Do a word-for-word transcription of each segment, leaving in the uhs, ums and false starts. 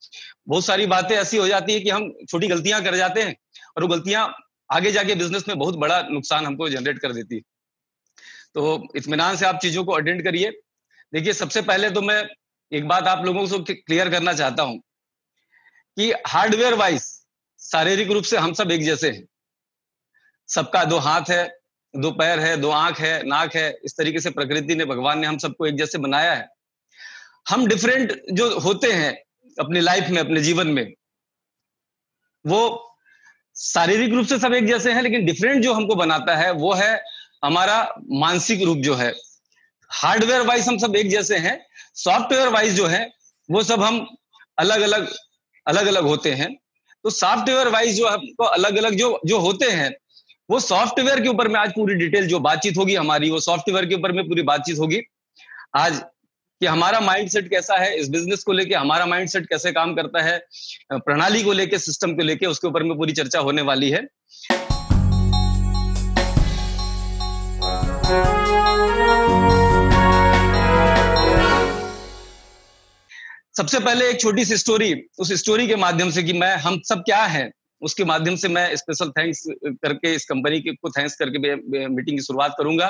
बहुत सारी बातें ऐसी हो जाती है कि हम छोटी गलतियां कर जाते हैं और वो गलतियां आगे जाके बिजनेस में बहुत बड़ा नुकसान हमको जनरेट कर देती है। तो इत्मीनान से आप चीजों को अटेंड करिए। देखिए, सबसे पहले तो मैं एक बात आप लोगों को क्लियर करना चाहता हूं कि हार्डवेयर वाइज शारीरिक रूप से हम सब एक जैसे हैं। सबका दो हाथ है, दो पैर है, दो आंख है, नाक है। इस तरीके से प्रकृति ने, भगवान ने हम सबको एक जैसे बनाया है। हम डिफरेंट जो होते हैं अपनी लाइफ में, अपने जीवन में, वो शारीरिक रूप से सब एक जैसे हैं, लेकिन डिफरेंट जो हमको बनाता है वो है हमारा मानसिक रूप जो है। हार्डवेयर वाइज हम सब एक जैसे हैं, सॉफ्टवेयर वाइज जो है वो सब हम अलग अलग अलग अलग होते हैं। तो सॉफ्टवेयर वाइज जो हमको अलग अलग जो जो होते हैं, वो सॉफ्टवेयर के ऊपर में आज पूरी डिटेल जो बातचीत होगी हमारी, वो सॉफ्टवेयर के ऊपर में पूरी बातचीत होगी आज, कि हमारा माइंडसेट कैसा है इस बिजनेस को लेके, हमारा माइंडसेट कैसे काम करता है प्रणाली को लेके, सिस्टम को लेके, उसके ऊपर में पूरी चर्चा होने वाली है। सबसे पहले एक छोटी सी स्टोरी, उस स्टोरी के माध्यम से कि मैं हम सब क्या हैं, उसके माध्यम से मैं स्पेशल थैंक्स करके इस कंपनी के को थैंक्स करके मीटिंग की शुरुआत करूंगा।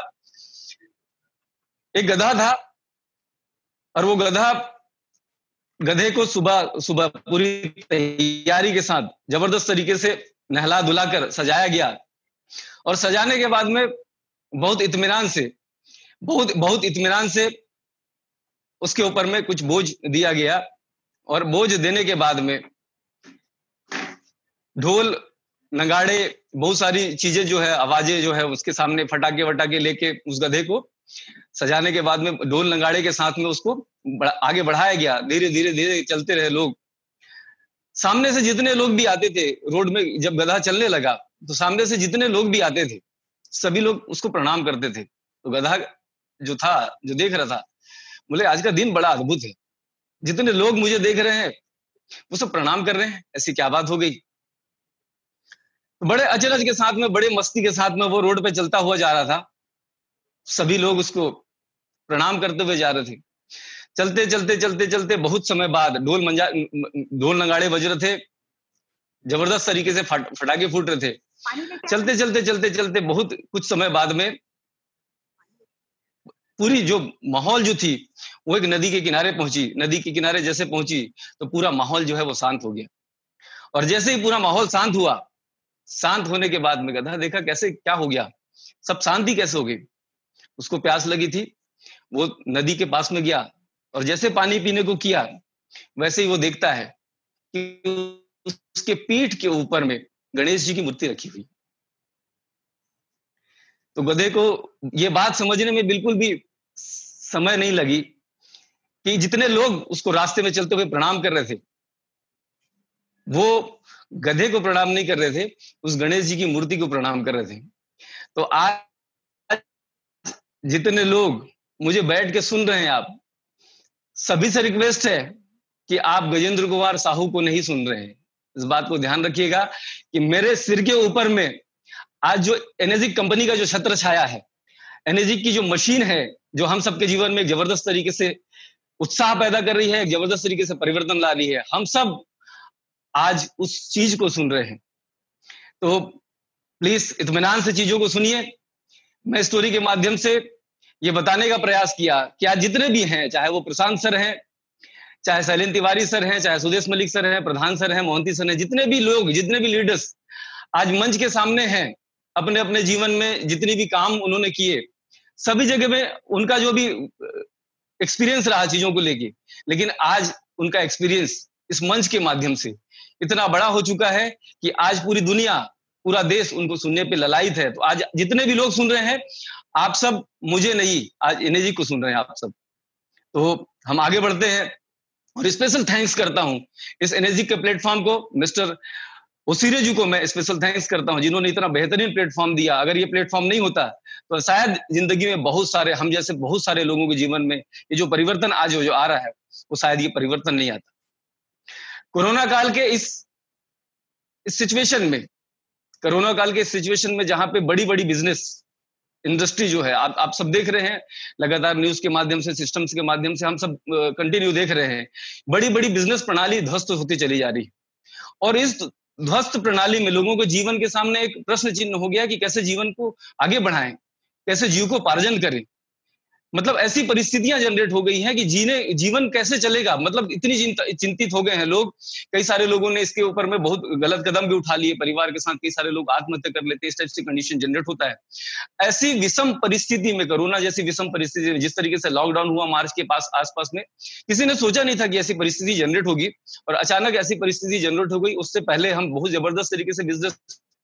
एक गधा था और वो गधा गधे को सुबह सुबह पूरी तैयारी के साथ जबरदस्त तरीके से नहला धुलाकर सजाया गया और सजाने के बाद में बहुत इत्मीनान से बहुत बहुत इत्मीनान से उसके ऊपर में कुछ बोझ दिया गया और बोझ देने के बाद में ढोल नगाड़े बहुत सारी चीजें जो है, आवाजें जो है, उसके सामने फटाके वटाके लेके उस गधे को सजाने के बाद में ढोल नगाड़े के साथ में उसको बढ़ा, आगे बढ़ाया गया। धीरे धीरे धीरे चलते रहे लोग। सामने से जितने लोग भी आते थे रोड में, जब गधा चलने लगा तो सामने से जितने लोग भी आते थे सभी लोग उसको प्रणाम करते थे। तो गधा जो था, जो देख रहा था, बोले आज का दिन बड़ा अद्भुत है, जितने लोग मुझे देख रहे हैं वो सब प्रणाम कर रहे हैं, ऐसी क्या बात हो गई। तो बड़े अचरज के साथ में, बड़े मस्ती के साथ में वो रोड पे चलता हुआ जा रहा था। सभी लोग उसको प्रणाम करते हुए जा रहे थे। चलते चलते चलते चलते बहुत समय बाद ढोल मंजा ढोल नगाड़े बज रहे थे, जबरदस्त तरीके से फट, फटाके फूट रहे थे। चलते चलते चलते चलते बहुत कुछ समय बाद में पूरी जो माहौल जो थी वो एक नदी के किनारे पहुंची। नदी के किनारे जैसे पहुंची तो पूरा माहौल जो है वो शांत हो गया। और जैसे ही पूरा माहौल शांत हुआ, शांत होने के बाद में गधा देखा कैसे क्या हो गया, सब शांति कैसे हो गई। उसको प्यास लगी थी, वो नदी के पास में गया और जैसे पानी पीने को किया वैसे ही वो देखता है कि उसके पीठ के ऊपर में गणेश जी की मूर्ति रखी हुई। तो गधे को ये बात समझने में बिल्कुल भी समय नहीं लगी कि जितने लोग उसको रास्ते में चलते हुए प्रणाम कर रहे थे वो गधे को प्रणाम नहीं कर रहे थे, उस गणेश जी की मूर्ति को प्रणाम कर रहे थे। तो आज जितने लोग मुझे बैठ के सुन रहे हैं, आप सभी से रिक्वेस्ट है कि आप गजेंद्र कुमार साहू को नहीं सुन रहे हैं। इस बात को ध्यान रखिएगा कि मेरे सिर के ऊपर में आज जो एनर्जिक कंपनी का जो छत्र छाया है, एनर्जिक की जो मशीन है, जो हम सबके जीवन में जबरदस्त तरीके से उत्साह पैदा कर रही है, जबरदस्त तरीके से परिवर्तन ला रही है, हम सब आज उस चीज को सुन रहे हैं। तो प्लीज इत्मीनान से चीजों को सुनिए। मैं स्टोरी के माध्यम से ये बताने का प्रयास किया कि आज जितने भी हैं, चाहे वो प्रशांत सर हैं, चाहे शैलेंद्र तिवारी सर हैं, चाहे सुदेश मलिक सर हैं, प्रधान सर हैं, मोहंती सर हैं, जितने भी लोग, जितने भी लीडर्स आज मंच के सामने हैं, अपने अपने जीवन में जितने भी काम उन्होंने किए, सभी जगह में उनका जो भी एक्सपीरियंस रहा चीजों को लेके, लेकिन आज उनका एक्सपीरियंस इस मंच के माध्यम से इतना बड़ा हो चुका है कि आज पूरी दुनिया, पूरा देश उनको सुनने पे ललायित है। तो आज जितने भी लोग सुन रहे हैं, आप सब मुझे नहीं, आज एनर्जी को सुन रहे हैं आप सब। तो हम आगे बढ़ते हैं और स्पेशल थैंक्स करता हूं इस एनर्जी के प्लेटफॉर्म को, मिस्टर ओसीरे जी को मैं स्पेशल थैंक्स करता हूं, जिन्होंने इतना बेहतरीन प्लेटफॉर्म दिया। अगर ये प्लेटफॉर्म नहीं होता तो शायद जिंदगी में बहुत सारे, हम जैसे बहुत सारे लोगों के जीवन में ये जो परिवर्तन आज जो आ रहा है, वो शायद ये परिवर्तन नहीं आता। कोरोना काल के इस इस सिचुएशन में, कोरोना काल के सिचुएशन में जहां पे बड़ी बड़ी बिजनेस इंडस्ट्री जो है, आप आप सब देख रहे हैं लगातार न्यूज के माध्यम से, सिस्टम्स के माध्यम से हम सब कंटिन्यू देख रहे हैं, बड़ी बड़ी बिजनेस प्रणाली ध्वस्त होती चली जा रही। और इस ध्वस्त प्रणाली में लोगों के जीवन के सामने एक प्रश्न चिन्ह हो गया कि कैसे जीवन को आगे बढ़ाएं, कैसे जीविकोपार्जन करें। मतलब ऐसी परिस्थितियां जनरेट हो गई हैं कि जीने जीवन कैसे चलेगा, मतलब इतनी चिंतित हो गए हैं लोग। कई सारे लोगों ने इसके ऊपर में बहुत गलत कदम भी उठा लिए, परिवार के साथ कई सारे लोग आत्महत्या कर लेते हैं, इस टाइप से कंडीशन जनरेट होता है। ऐसी विषम परिस्थिति में, कोरोना जैसी विषम परिस्थिति में, जिस तरीके से लॉकडाउन हुआ मार्च के पास आसपास में, किसी ने सोचा नहीं था कि ऐसी परिस्थिति जनरेट होगी, और अचानक ऐसी परिस्थिति जनरेट हो गई। उससे पहले हम बहुत जबरदस्त तरीके से बिजनेस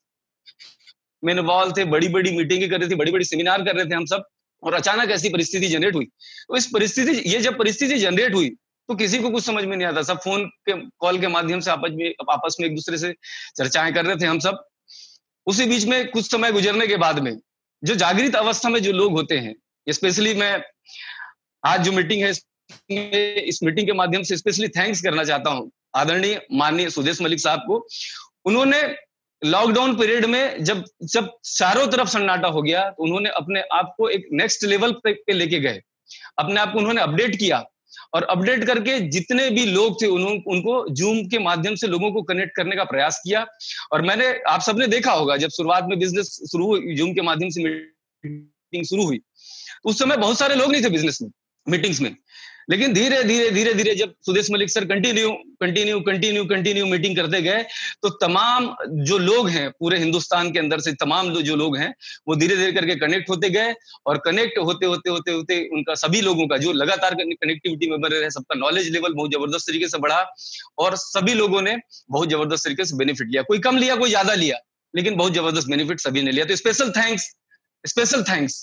में इन्वॉल्व थे, बड़ी बड़ी मीटिंगें कर रहे थे, बड़ी बड़ी सेमिनार कर रहे थे हम सब, और अचानक ऐसी परिस्थिति जनरेट हुई। तो इस परिस्थिति ये जब परिस्थिति जनरेट हुई तो किसी को कुछ समझ में नहीं आता, सब फोन के कॉल के माध्यम से आपस में आपस में एक दूसरे से चर्चाएं कर रहे थे हम सब। उसी बीच में कुछ समय गुजरने के बाद में जो जागृत अवस्था में जो लोग होते हैं, स्पेशली मैं आज जो मीटिंग है इस मीटिंग के माध्यम से स्पेशली थैंक्स करना चाहता हूं आदरणीय माननीय सुदेश मलिक साहब को। उन्होंने लॉकडाउन पीरियड में जब जब चारों तरफ सन्नाटा हो गया तो उन्होंने अपने आप को एक नेक्स्ट लेवल पे, पे लेके गए, अपने आप को उन्होंने अपडेट किया, और अपडेट करके जितने भी लोग थे उन्होंने उनको जूम के माध्यम से लोगों को कनेक्ट करने का प्रयास किया। और मैंने आप सबने देखा होगा जब शुरुआत में बिजनेस शुरू हुई, जूम के माध्यम से मीटिंग शुरू हुई, उस समय बहुत सारे लोग नहीं थे बिजनेस में, मीटिंग्स में, लेकिन धीरे धीरे धीरे धीरे जब Sudesh Malik sir continue continue continue continue meeting करते गए तो तमाम जो लोग हैं पूरे हिंदुस्तान के अंदर से तमाम जो लोग हैं वो धीरे धीरे करके कनेक्ट होते गए, और कनेक्ट होते होते होते होते उनका सभी लोगों का जो लगातार कनेक्टिविटी में बने रहे, सबका नॉलेज लेवल बहुत जबरदस्त तरीके से बढ़ा, और सभी लोगों ने बहुत जबरदस्त तरीके से बेनिफिट लिया। कोई कम लिया, कोई ज्यादा लिया, लेकिन बहुत जबरदस्त बेनिफिट सभी ने लिया। तो special thanks, special thanks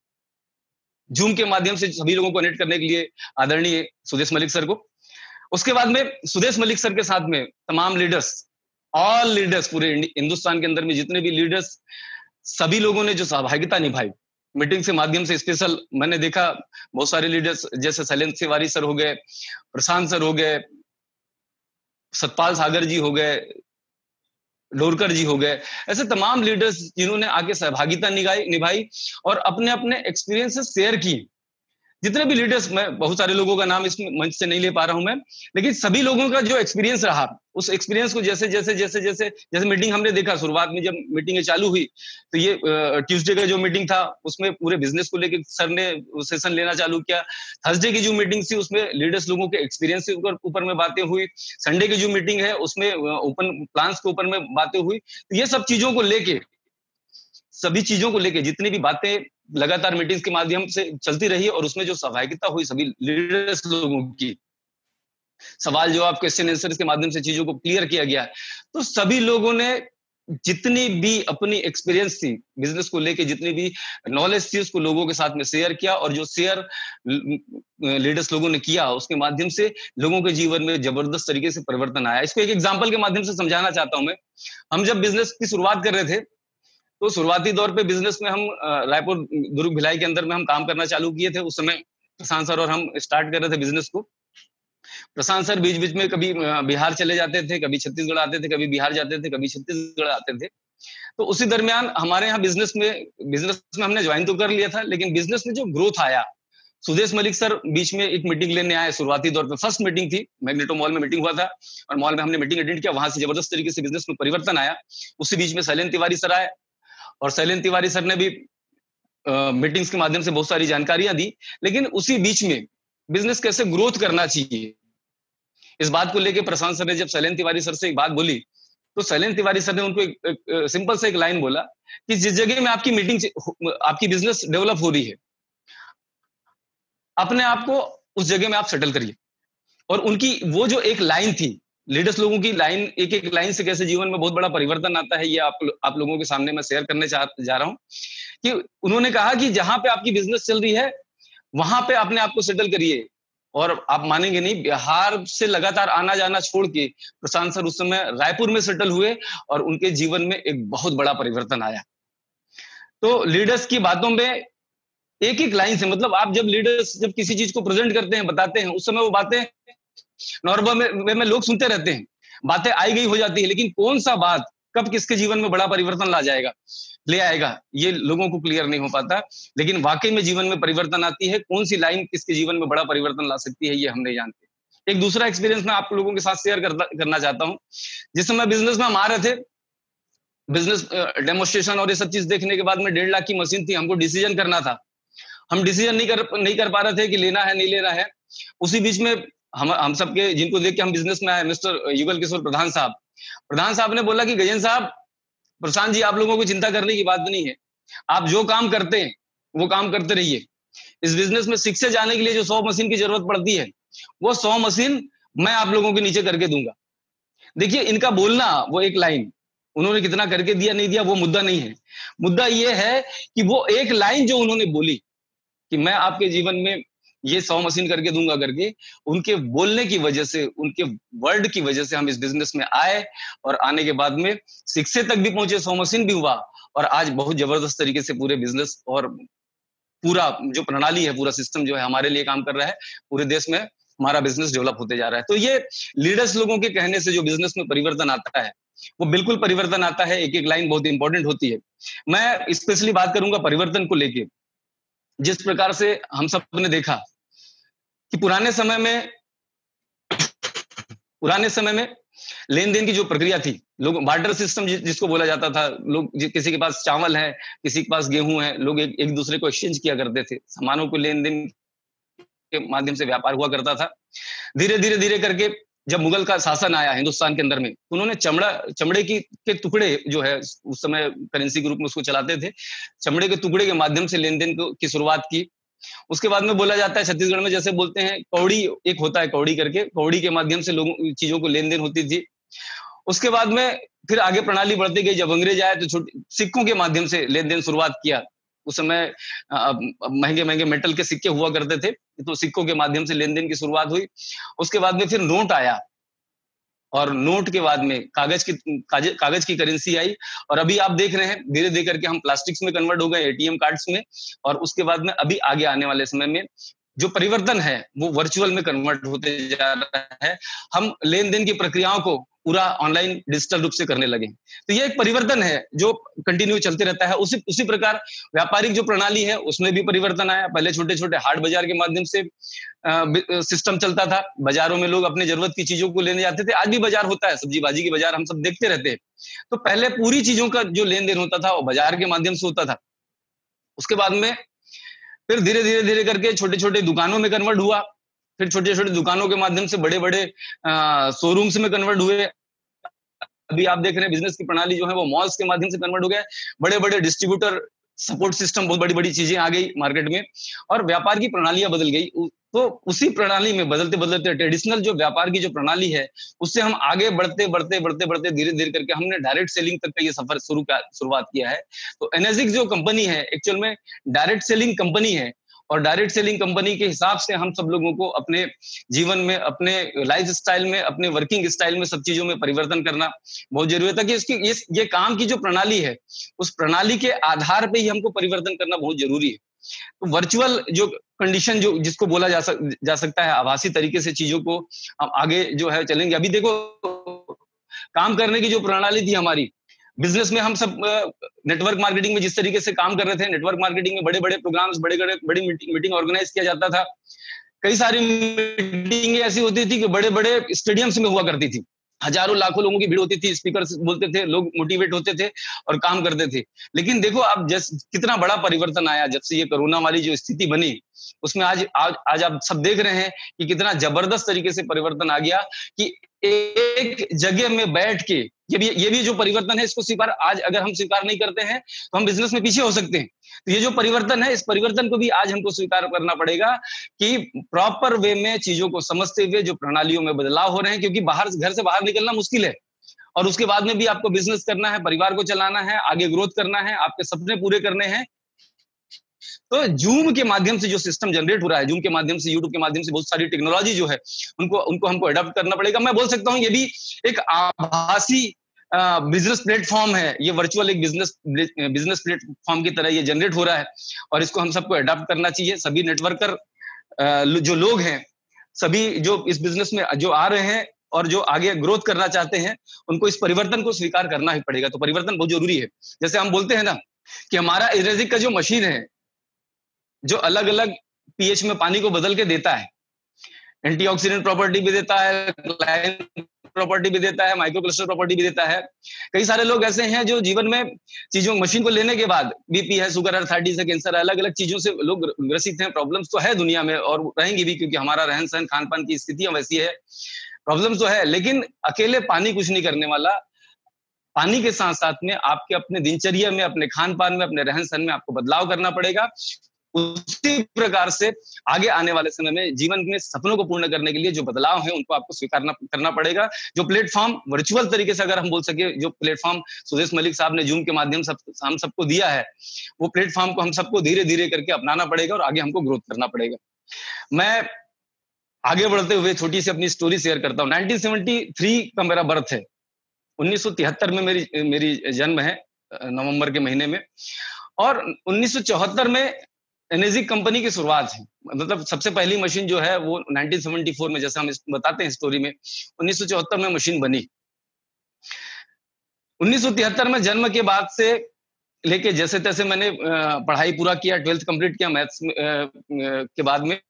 Zoom के माध्यम से सभी लोगों को कनेक्ट करने के लिए आदरणीय सुदेश मलिक सर को। उसके बाद में सुदेश मलिक सर के साथ में तमाम लीडर्स, ऑल लीडर्स, पूरे हिंदुस्तान के अंदर में जितने भी लीडर्स, सभी लोगों ने जो सहभागिता निभाई मीटिंग के माध्यम से, स्पेशल मैंने देखा बहुत सारे लीडर्स जैसे शैलेंद्र तिवारी सर हो गए, प्रशांत सर हो गए, सतपाल सागर जी हो गए, डोरकर जी हो गए, ऐसे तमाम लीडर्स जिन्होंने आके सहभागिता निभाई निभाई और अपने अपने एक्सपीरियंसेस शेयर किए। जितने भी लीडर्स, मैं बहुत सारे लोगों का नाम इस मंच से नहीं ले पा रहा हूं मैं, लेकिन सभी लोगों का जो एक्सपीरियंस रहा, उस एक्सपीरियंस को जैसे जैसे जैसे जैसे जैसे मीटिंग हमने देखा शुरुआत में जब मीटिंग चालू हुई तो ये ट्यूसडे का जो मीटिंग था उसमें पूरे बिजनेस को लेकर सर ने सेशन लेना चालू किया। थर्सडे की जो मीटिंग थी उसमें लीडर्स लोगों के एक्सपीरियंस के ऊपर ऊपर में बातें हुई। संडे की जो मीटिंग है उसमें ओपन प्लान्स के ऊपर में बातें हुई। तो ये सब चीजों को लेके सभी चीजों को लेके जितनी भी बातें लगातार मीटिंग्स के माध्यम से चलती रही और उसमें जो सहभागिता हुई सभी लीडर्स लोगों की, सवाल जवाब क्वेश्चन आंसर के माध्यम से चीजों को क्लियर किया गया। तो सभी लोगों ने जितनी भी अपनी एक्सपीरियंस थी बिजनेस को लेके, जितनी भी नॉलेज थी उसको लोगों के साथ में शेयर किया, और जो शेयर लीडर्स लोगों ने किया उसके माध्यम से लोगों के जीवन में जबरदस्त तरीके से परिवर्तन आया। इसको एक एग्जाम्पल के माध्यम से समझाना चाहता हूं मैं। हम जब बिजनेस की शुरुआत कर रहे थे तो शुरुआती दौर पे बिजनेस में हम रायपुर दुर्ग भिलाई के अंदर में हम काम करना चालू किए थे। उस समय प्रशांत सर और हम स्टार्ट कर रहे थे बिजनेस को। प्रशांत सर बीच बीच में कभी बिहार चले जाते थे, कभी छत्तीसगढ़ आते थे, कभी बिहार जाते थे, कभी छत्तीसगढ़ आते थे। तो उसी दरमियान हमारे यहाँ बिजनेस में बिजनेस में हमने ज्वाइन तो कर लिया था, लेकिन बिजनेस में जो ग्रोथ आया, सुदेश मलिक सर बीच में एक मीटिंग लेने आए। शुरुआती दौर पे फर्स्ट मीटिंग थी, मैग्नेटो मॉल में मीटिंग हुआ था और मॉल में हमने मीटिंग अटेंड किया। वहां से जबरदस्त तरीके से बिजनेस में परिवर्तन आया। उसी बीच में शैलेंद्र तिवारी सर आए और शैलेंद्र तिवारी सर ने भी मीटिंग्स के माध्यम से बहुत सारी जानकारियां दी। लेकिन उसी बीच में बिजनेस कैसे ग्रोथ करना चाहिए, इस बात को लेकर प्रशांत सर ने जब शैलेंद्र तिवारी सर से एक बात बोली तो शैलेंद्र तिवारी सर ने उनको एक, एक सिंपल से एक लाइन बोला कि जिस जगह में आपकी मीटिंग आपकी बिजनेस डेवलप हो रही है, अपने आप को उस जगह में आप सेटल करिए। और उनकी वो जो एक लाइन थी, लीडर्स लोगों की लाइन, एक एक लाइन से कैसे जीवन में बहुत बड़ा परिवर्तन आता है, ये आप आप लोगों के सामने मैं शेयर करने जा, जा रहा हूं। कि उन्होंने कहा कि जहां पे आपकी बिजनेस चल रही है वहां पे अपने आप को सेटल करिए। और आप मानेंगे नहीं, बिहार से लगातार आना जाना छोड़ के प्रशांत सर उस समय रायपुर में सेटल हुए और उनके जीवन में एक बहुत बड़ा परिवर्तन आया। तो लीडर्स की बातों में एक एक लाइन से, मतलब आप जब लीडर्स जब किसी चीज को प्रेजेंट करते हैं, बताते हैं, उस समय वो बातें नॉर्मल में, में लोग सुनते रहते हैं, बातें आई गई हो जाती है, लेकिन कौन सा बात कब किसके जीवन में बड़ा परिवर्तन ला जाएगा, ले आएगा, ये लोगों को क्लियर नहीं हो पाता। लेकिन वाकई में जीवन में परिवर्तन आती है, कौन सी लाइन किसके जीवन में बड़ा परिवर्तन ला सकती है, ये हम नहीं जानते। एक दूसरा एक्सपीरियंस मैं आप लोगों के साथ शेयर करता करना चाहता हूँ। जिस समय बिजनेस में हम आ रहे थे, बिजनेस डेमोस्ट्रेशन और ये सब चीज देखने के बाद में डेढ़ लाख की मशीन थी, हमको डिसीजन करना था। हम डिसीजन नहीं कर नहीं कर पा रहे थे कि लेना है नहीं लेना है। उसी बीच में हम हम सबके जिनको देख के हम बिजनेस में आए, मिस्टर युगल किशोर प्रधान साहब प्रधान साहब ने बोला कि गजेंद्र साहब, प्रशांत जी, आप लोगों को चिंता करने की बात नहीं है, आप जो काम करते हैं वो काम करते रहिए। इस बिजनेस में शिक्षे जाने के लिए जो सौ मशीन की जरूरत पड़ती है, वो सौ मशीन मैं आप लोगों के नीचे करके दूंगा। देखिए, इनका बोलना, वो एक लाइन, उन्होंने कितना करके दिया नहीं दिया वो मुद्दा नहीं है। मुद्दा ये है कि वो एक लाइन जो उन्होंने बोली कि मैं आपके जीवन में ये सौ मशीन करके दूंगा करके, उनके बोलने की वजह से, उनके वर्ड की वजह से हम इस बिजनेस में आए, और आने के बाद में शिक्षे तक भी पहुंचे, सौ मशीन भी हुआ, और आज बहुत जबरदस्त तरीके से पूरे बिजनेस और पूरा जो प्रणाली है, पूरा सिस्टम जो है हमारे लिए काम कर रहा है। पूरे देश में हमारा बिजनेस डेवलप होते जा रहा है। तो ये लीडर्स लोगों के कहने से जो बिजनेस में परिवर्तन आता है, वो बिल्कुल परिवर्तन आता है। एक एक लाइन बहुत इंपॉर्टेंट होती है। मैं स्पेशली बात करूंगा परिवर्तन को लेके। जिस प्रकार से हम सब ने देखा कि पुराने समय में पुराने समय में लेन देन की जो प्रक्रिया थी, लोग बार्टर सिस्टम जिसको बोला जाता था, लोग किसी के पास चावल है, किसी के पास गेहूं है, लोग एक, एक दूसरे को एक्सचेंज किया करते थे, सामानों को लेन देन के माध्यम से व्यापार हुआ करता था। धीरे धीरे धीरे करके जब मुगल का शासन आया हिंदुस्तान के अंदर में, उन्होंने चमड़ा चमड़े की के टुकड़े जो है उस समय करेंसी के रूप में उसको चलाते थे, चमड़े के टुकड़े के माध्यम से लेन देन की शुरुआत की। उसके बाद में बोला जाता है छत्तीसगढ़ में जैसे बोलते हैं कौड़ी, एक होता है कौड़ी करके, कौड़ी के माध्यम से लोगों चीजों को लेन देन होती थी। उसके बाद में फिर आगे प्रणाली बढ़ती गई। जब अंग्रेज आए तो छोटे सिक्कों के माध्यम से लेन देन शुरुआत किया। उस समय महंगे महंगे मेटल के सिक्के हुआ करते थे, तो सिक्कों के माध्यम से लेन देन की शुरुआत हुई। उसके बाद में फिर नोट आया, और नोट के बाद में कागज की कागज, कागज की करेंसी आई, और अभी आप देख रहे हैं धीरे धीरे करके हम प्लास्टिक्स में कन्वर्ट हो गए, एटीएम कार्ड्स में, और उसके बाद में अभी आगे आने वाले समय में जो परिवर्तन है वो वर्चुअल में कन्वर्ट होते जा रहा है। हम लेन देन की प्रक्रियाओं को पूरा ऑनलाइन डिजिटल रूप से करने लगे। तो ये एक परिवर्तन है जो कंटिन्यू चलते रहता है। उसी उसी प्रकार व्यापारिक जो प्रणाली है उसमें भी परिवर्तन आया। पहले छोटे छोटे हाट बाजार के माध्यम से सिस्टम चलता था, बाजारों में लोग अपने जरूरत की चीजों को लेने जाते थे। आज भी बाजार होता है, सब्जी भाजी की बाजार हम सब देखते रहते हैं। तो पहले पूरी चीजों का जो लेन देन होता था वो बाजार के माध्यम से होता था। उसके बाद में फिर धीरे धीरे धीरे करके छोटे छोटे दुकानों में कन्वर्ट हुआ, फिर छोटे छोटे दुकानों के माध्यम से बड़े बड़े शोरूम्स में कन्वर्ट हुए। अभी आप देख रहे हैं बिजनेस की प्रणाली जो है वो मॉल्स के माध्यम से कन्वर्ट हो गया। बड़े बड़े डिस्ट्रीब्यूटर सपोर्ट सिस्टम, बहुत बड़ी बड़ी चीजें आ गई मार्केट में, और व्यापार की प्रणालियां बदल गई। तो उसी प्रणाली में बदलते बदलते ट्रेडिशनल जो व्यापार की जो प्रणाली है उससे हम आगे बढ़ते बढ़ते बढ़ते बढ़ते धीरे धीरे करके हमने डायरेक्ट सेलिंग तक का ये सफर शुरू का शुरुआत किया है। तो एनएसजिक्स जो कंपनी है एक्चुअल में डायरेक्ट सेलिंग कंपनी है, और डायरेक्ट सेलिंग कंपनी के हिसाब से हम सब लोगों को अपने जीवन में, अपने लाइफ स्टाइल में, अपने वर्किंग स्टाइल में सब चीजों में परिवर्तन करना बहुत जरूरी है कि इसकी ये, ये काम की जो प्रणाली है उस प्रणाली के आधार पे ही हमको परिवर्तन करना बहुत जरूरी है। तो वर्चुअल जो कंडीशन जो जिसको बोला जा, सक, जा सकता है, आभासी तरीके से चीजों को हम आगे जो है चलेंगे। अभी देखो काम करने की जो प्रणाली थी हमारी बिजनेस में, हम सब नेटवर्क मार्केटिंग में जिस तरीके से काम कर रहे थे, नेटवर्क मार्केटिंग में बड़े बड़े प्रोग्राम्स, बड़े बड़े बड़ी मीटिंग मीटिंग ऑर्गेनाइज किया जाता था। कई सारी मीटिंग ऐसी होती थी कि बड़े बड़े स्टेडियम्स में हुआ करती थी, हजारों लाखों लोगों की भीड़ होती थी, स्पीकर बोलते थे, लोग मोटिवेट होते थे और काम करते थे। लेकिन देखो अब जस कितना बड़ा परिवर्तन आया जब से ये कोरोना वाली जो स्थिति बनी, उसमें आज आज आज आप सब देख रहे हैं कि कितना जबरदस्त तरीके से परिवर्तन आ गया कि एक जगह में बैठ के, ये भी ये भी जो परिवर्तन है इसको स्वीकार, आज अगर हम स्वीकार नहीं करते हैं तो हम बिजनेस में पीछे हो सकते हैं। तो ये जो परिवर्तन है, इस परिवर्तन को भी आज हमको स्वीकार करना पड़ेगा कि प्रॉपर वे में चीजों को समझते हुए जो प्रणालियों में बदलाव हो रहे हैं, क्योंकि बाहर घर से बाहर निकलना मुश्किल है, और उसके बाद में भी आपको बिजनेस करना है, परिवार को चलाना है, आगे ग्रोथ करना है, आपके सपने पूरे करने हैं। तो जूम के माध्यम से जो सिस्टम जनरेट हो रहा है, जूम के माध्यम से, यूट्यूब के माध्यम से बहुत सारी टेक्नोलॉजी जो है उनको उनको हमको अडॉप्ट करना पड़ेगा। मैं बोल सकता हूँ ये भी एक आभासी बिजनेस प्लेटफॉर्म है, ये वर्चुअल एक बिजनेस बिजनेस प्लेटफॉर्म की तरह ये जनरेट हो रहा है, और इसको हम सबको अडॉप्ट करना चाहिए। सभी नेटवर्कर जो लोग हैं, सभी जो इस बिजनेस में जो आ रहे हैं और जो आगे ग्रोथ करना चाहते हैं उनको इस परिवर्तन को स्वीकार करना ही पड़ेगा। तो परिवर्तन बहुत जरूरी है। जैसे हम बोलते हैं ना कि हमारा एनर्जी का जो मशीन है, जो अलग अलग पीएच में पानी को बदल के देता है, एंटीऑक्सीडेंट प्रॉपर्टी भी देता है, प्रॉपर्टी भी देता है, माइक्रोक्लस्टर प्रॉपर्टी भी देता है। कई सारे लोग ऐसे हैं जो जीवन में चीजों मशीन को लेने के बाद बीपी है, शुगर है, अर्थराइटिस है, कैंसर है, अलग अलग चीजों से लोग ग्रसित हैं। प्रॉब्लम्स तो है दुनिया में और रहेंगी भी, क्योंकि हमारा रहन सहन खान पान की स्थितियां वैसी है। प्रॉब्लम्स तो है, लेकिन अकेले पानी कुछ नहीं करने वाला। पानी के साथ साथ में आपके अपने दिनचर्या में, अपने खान पान में, अपने रहन सहन में आपको बदलाव करना पड़ेगा। उसी प्रकार से आगे आने वाले समय में जीवन में सपनों को पूर्ण करने के लिए जो बदलाव है उनको आपको स्वीकारना करना पड़ेगा। जो प्लेटफॉर्म वर्चुअल तरीके से अगर हम बोल सके, जो प्लेटफॉर्म सुदेश मलिक साहब ने जूम के माध्यम से हम सबको दिया है, वो प्लेटफॉर्म को हम सबको धीरे धीरे करके अपनाना पड़ेगा और आगे हमको ग्रोथ करना पड़ेगा। मैं आगे बढ़ते हुए छोटी सी अपनी स्टोरी शेयर करता हूँ। नाइनटीन सेवेंटी थ्री का मेरा बर्थ है। उन्नीस सौ तिहत्तर में मेरी मेरी जन्म है, नवंबर के महीने में। और उन्नीस सौ चौहत्तर में एनर्जी कंपनी की शुरुआत है। मतलब सबसे पहली मशीन जो है वो नाइनटीन सेवेंटी फोर में, जैसे हम बताते हैं स्टोरी में, उन्नीस सौ चौहत्तर में मशीन बनी। उन्नीस सौ तिहत्तर में जन्म के बाद से लेके जैसे तैसे मैंने पढ़ाई पूरा किया, ट्वेल्थ कंप्लीट किया मैथ्स के बाद में।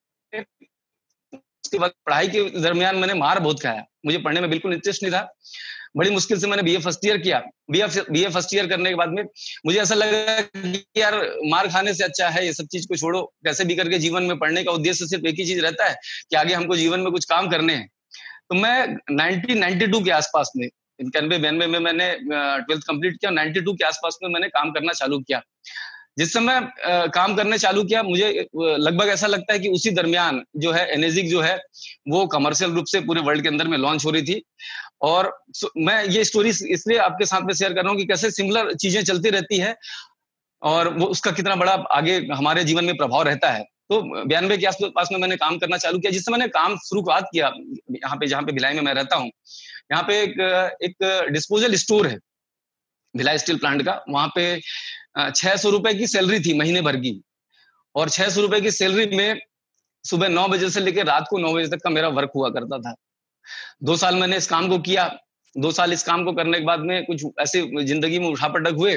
उसके बाद पढ़ाई के दरमियान मैंने मार बहुत खाया, मुझे पढ़ने में बिल्कुल इंटरेस्ट नहीं था। बड़ी मुश्किल से मैंने बीए फर्स्ट ईयर किया। बीए बीए फर्स्ट ईयर करने के बाद में मुझे ऐसा लगा कि यार मार खाने से अच्छा है ये सब चीज को छोड़ो, कैसे भी करके जीवन में पढ़ने का उद्देश्य सिर्फ एक ही चीज रहता है कि आगे हमको जीवन में कुछ काम करने हैं। तो मैं नाइनटीन नाइंटी टू के आसपास में, इक्यानवे बानवे में मैंने ट्वेल्थ कंप्लीट किया। नाइंटी टू के आसपास में मैंने काम करना चालू किया। जिस समय काम करने चालू किया, मुझे लगभग ऐसा लगता है कि उसी दरमियान जो है एनर्जिक जो है वो कमर्शियल रूप से पूरे वर्ल्ड के अंदर में लॉन्च हो रही थी। और मैं ये स्टोरी इसलिए आपके साथ में शेयर कर रहा हूँ कि कैसे सिमिलर चीजें चलती रहती है और वो उसका कितना बड़ा आगे हमारे जीवन में प्रभाव रहता है। तो बयानवे के आसपास में मैंने काम करना चालू किया। जिस समय मैंने काम शुरुआत किया, यहाँ पे जहाँ पे भिलाई में मैं रहता हूँ, यहाँ पे एक एक डिस्पोजल स्टोर है भिलाई स्टील प्लांट का। वहां पे छह सौ रुपए की सैलरी थी महीने भर की, और छह सौ रुपए की सैलरी में सुबह नौ बजे से लेकर रात को नौ बजे तक का मेरा वर्क हुआ करता था। दो साल मैंने इस काम को किया। दो साल इस काम को करने के बाद में कुछ ऐसे जिंदगी में उठापटक हुए,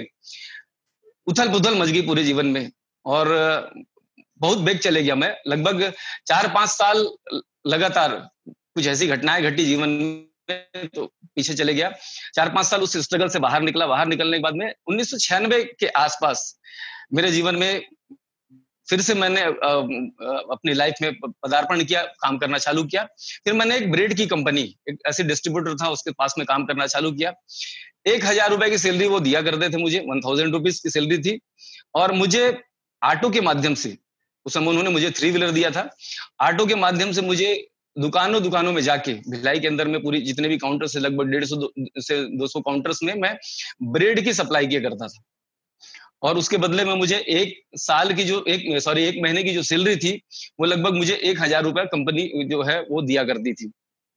उथल पुथल मच गई पूरे जीवन में, और बहुत बेग चले गया मैं। लगभग चार पांच साल लगातार कुछ ऐसी घटनाएं घटी जीवन में, तो पीछे चले गया। चार पांच साल उस स्ट्रगल से बाहर निकला। बाहर निकलने के बाद में उन्नीस सौ छियानवे के आसपास मेरे जीवन में फिर से मैंने अपनी लाइफ में पदार्पण किया, काम करना चालू किया। फिर मैंने एक ब्रेड की कंपनी, एक ऐसे डिस्ट्रीब्यूटर था उसके पास में काम करना चालू किया। एक हजार रुपए की सैलरी वो दिया करते थे मुझे, वन थाउजेंड रुपीज की सैलरी थी। और मुझे ऑटो के माध्यम से, उस समय उन्होंने मुझे थ्री व्हीलर दिया था, ऑटो के माध्यम से मुझे दुकानों दुकानों में जाके भिलाई के अंदर में पूरी जितने भी काउंटर से लगभग डेढ़ सौ से दो सौ काउंटर्स में मैं ब्रेड की सप्लाई किया करता था। और उसके बदले में मुझे एक साल की जो एक सॉरी एक महीने की जो सैलरी थी वो लगभग मुझे एक हजार रुपए कंपनी जो है वो दिया करती थी।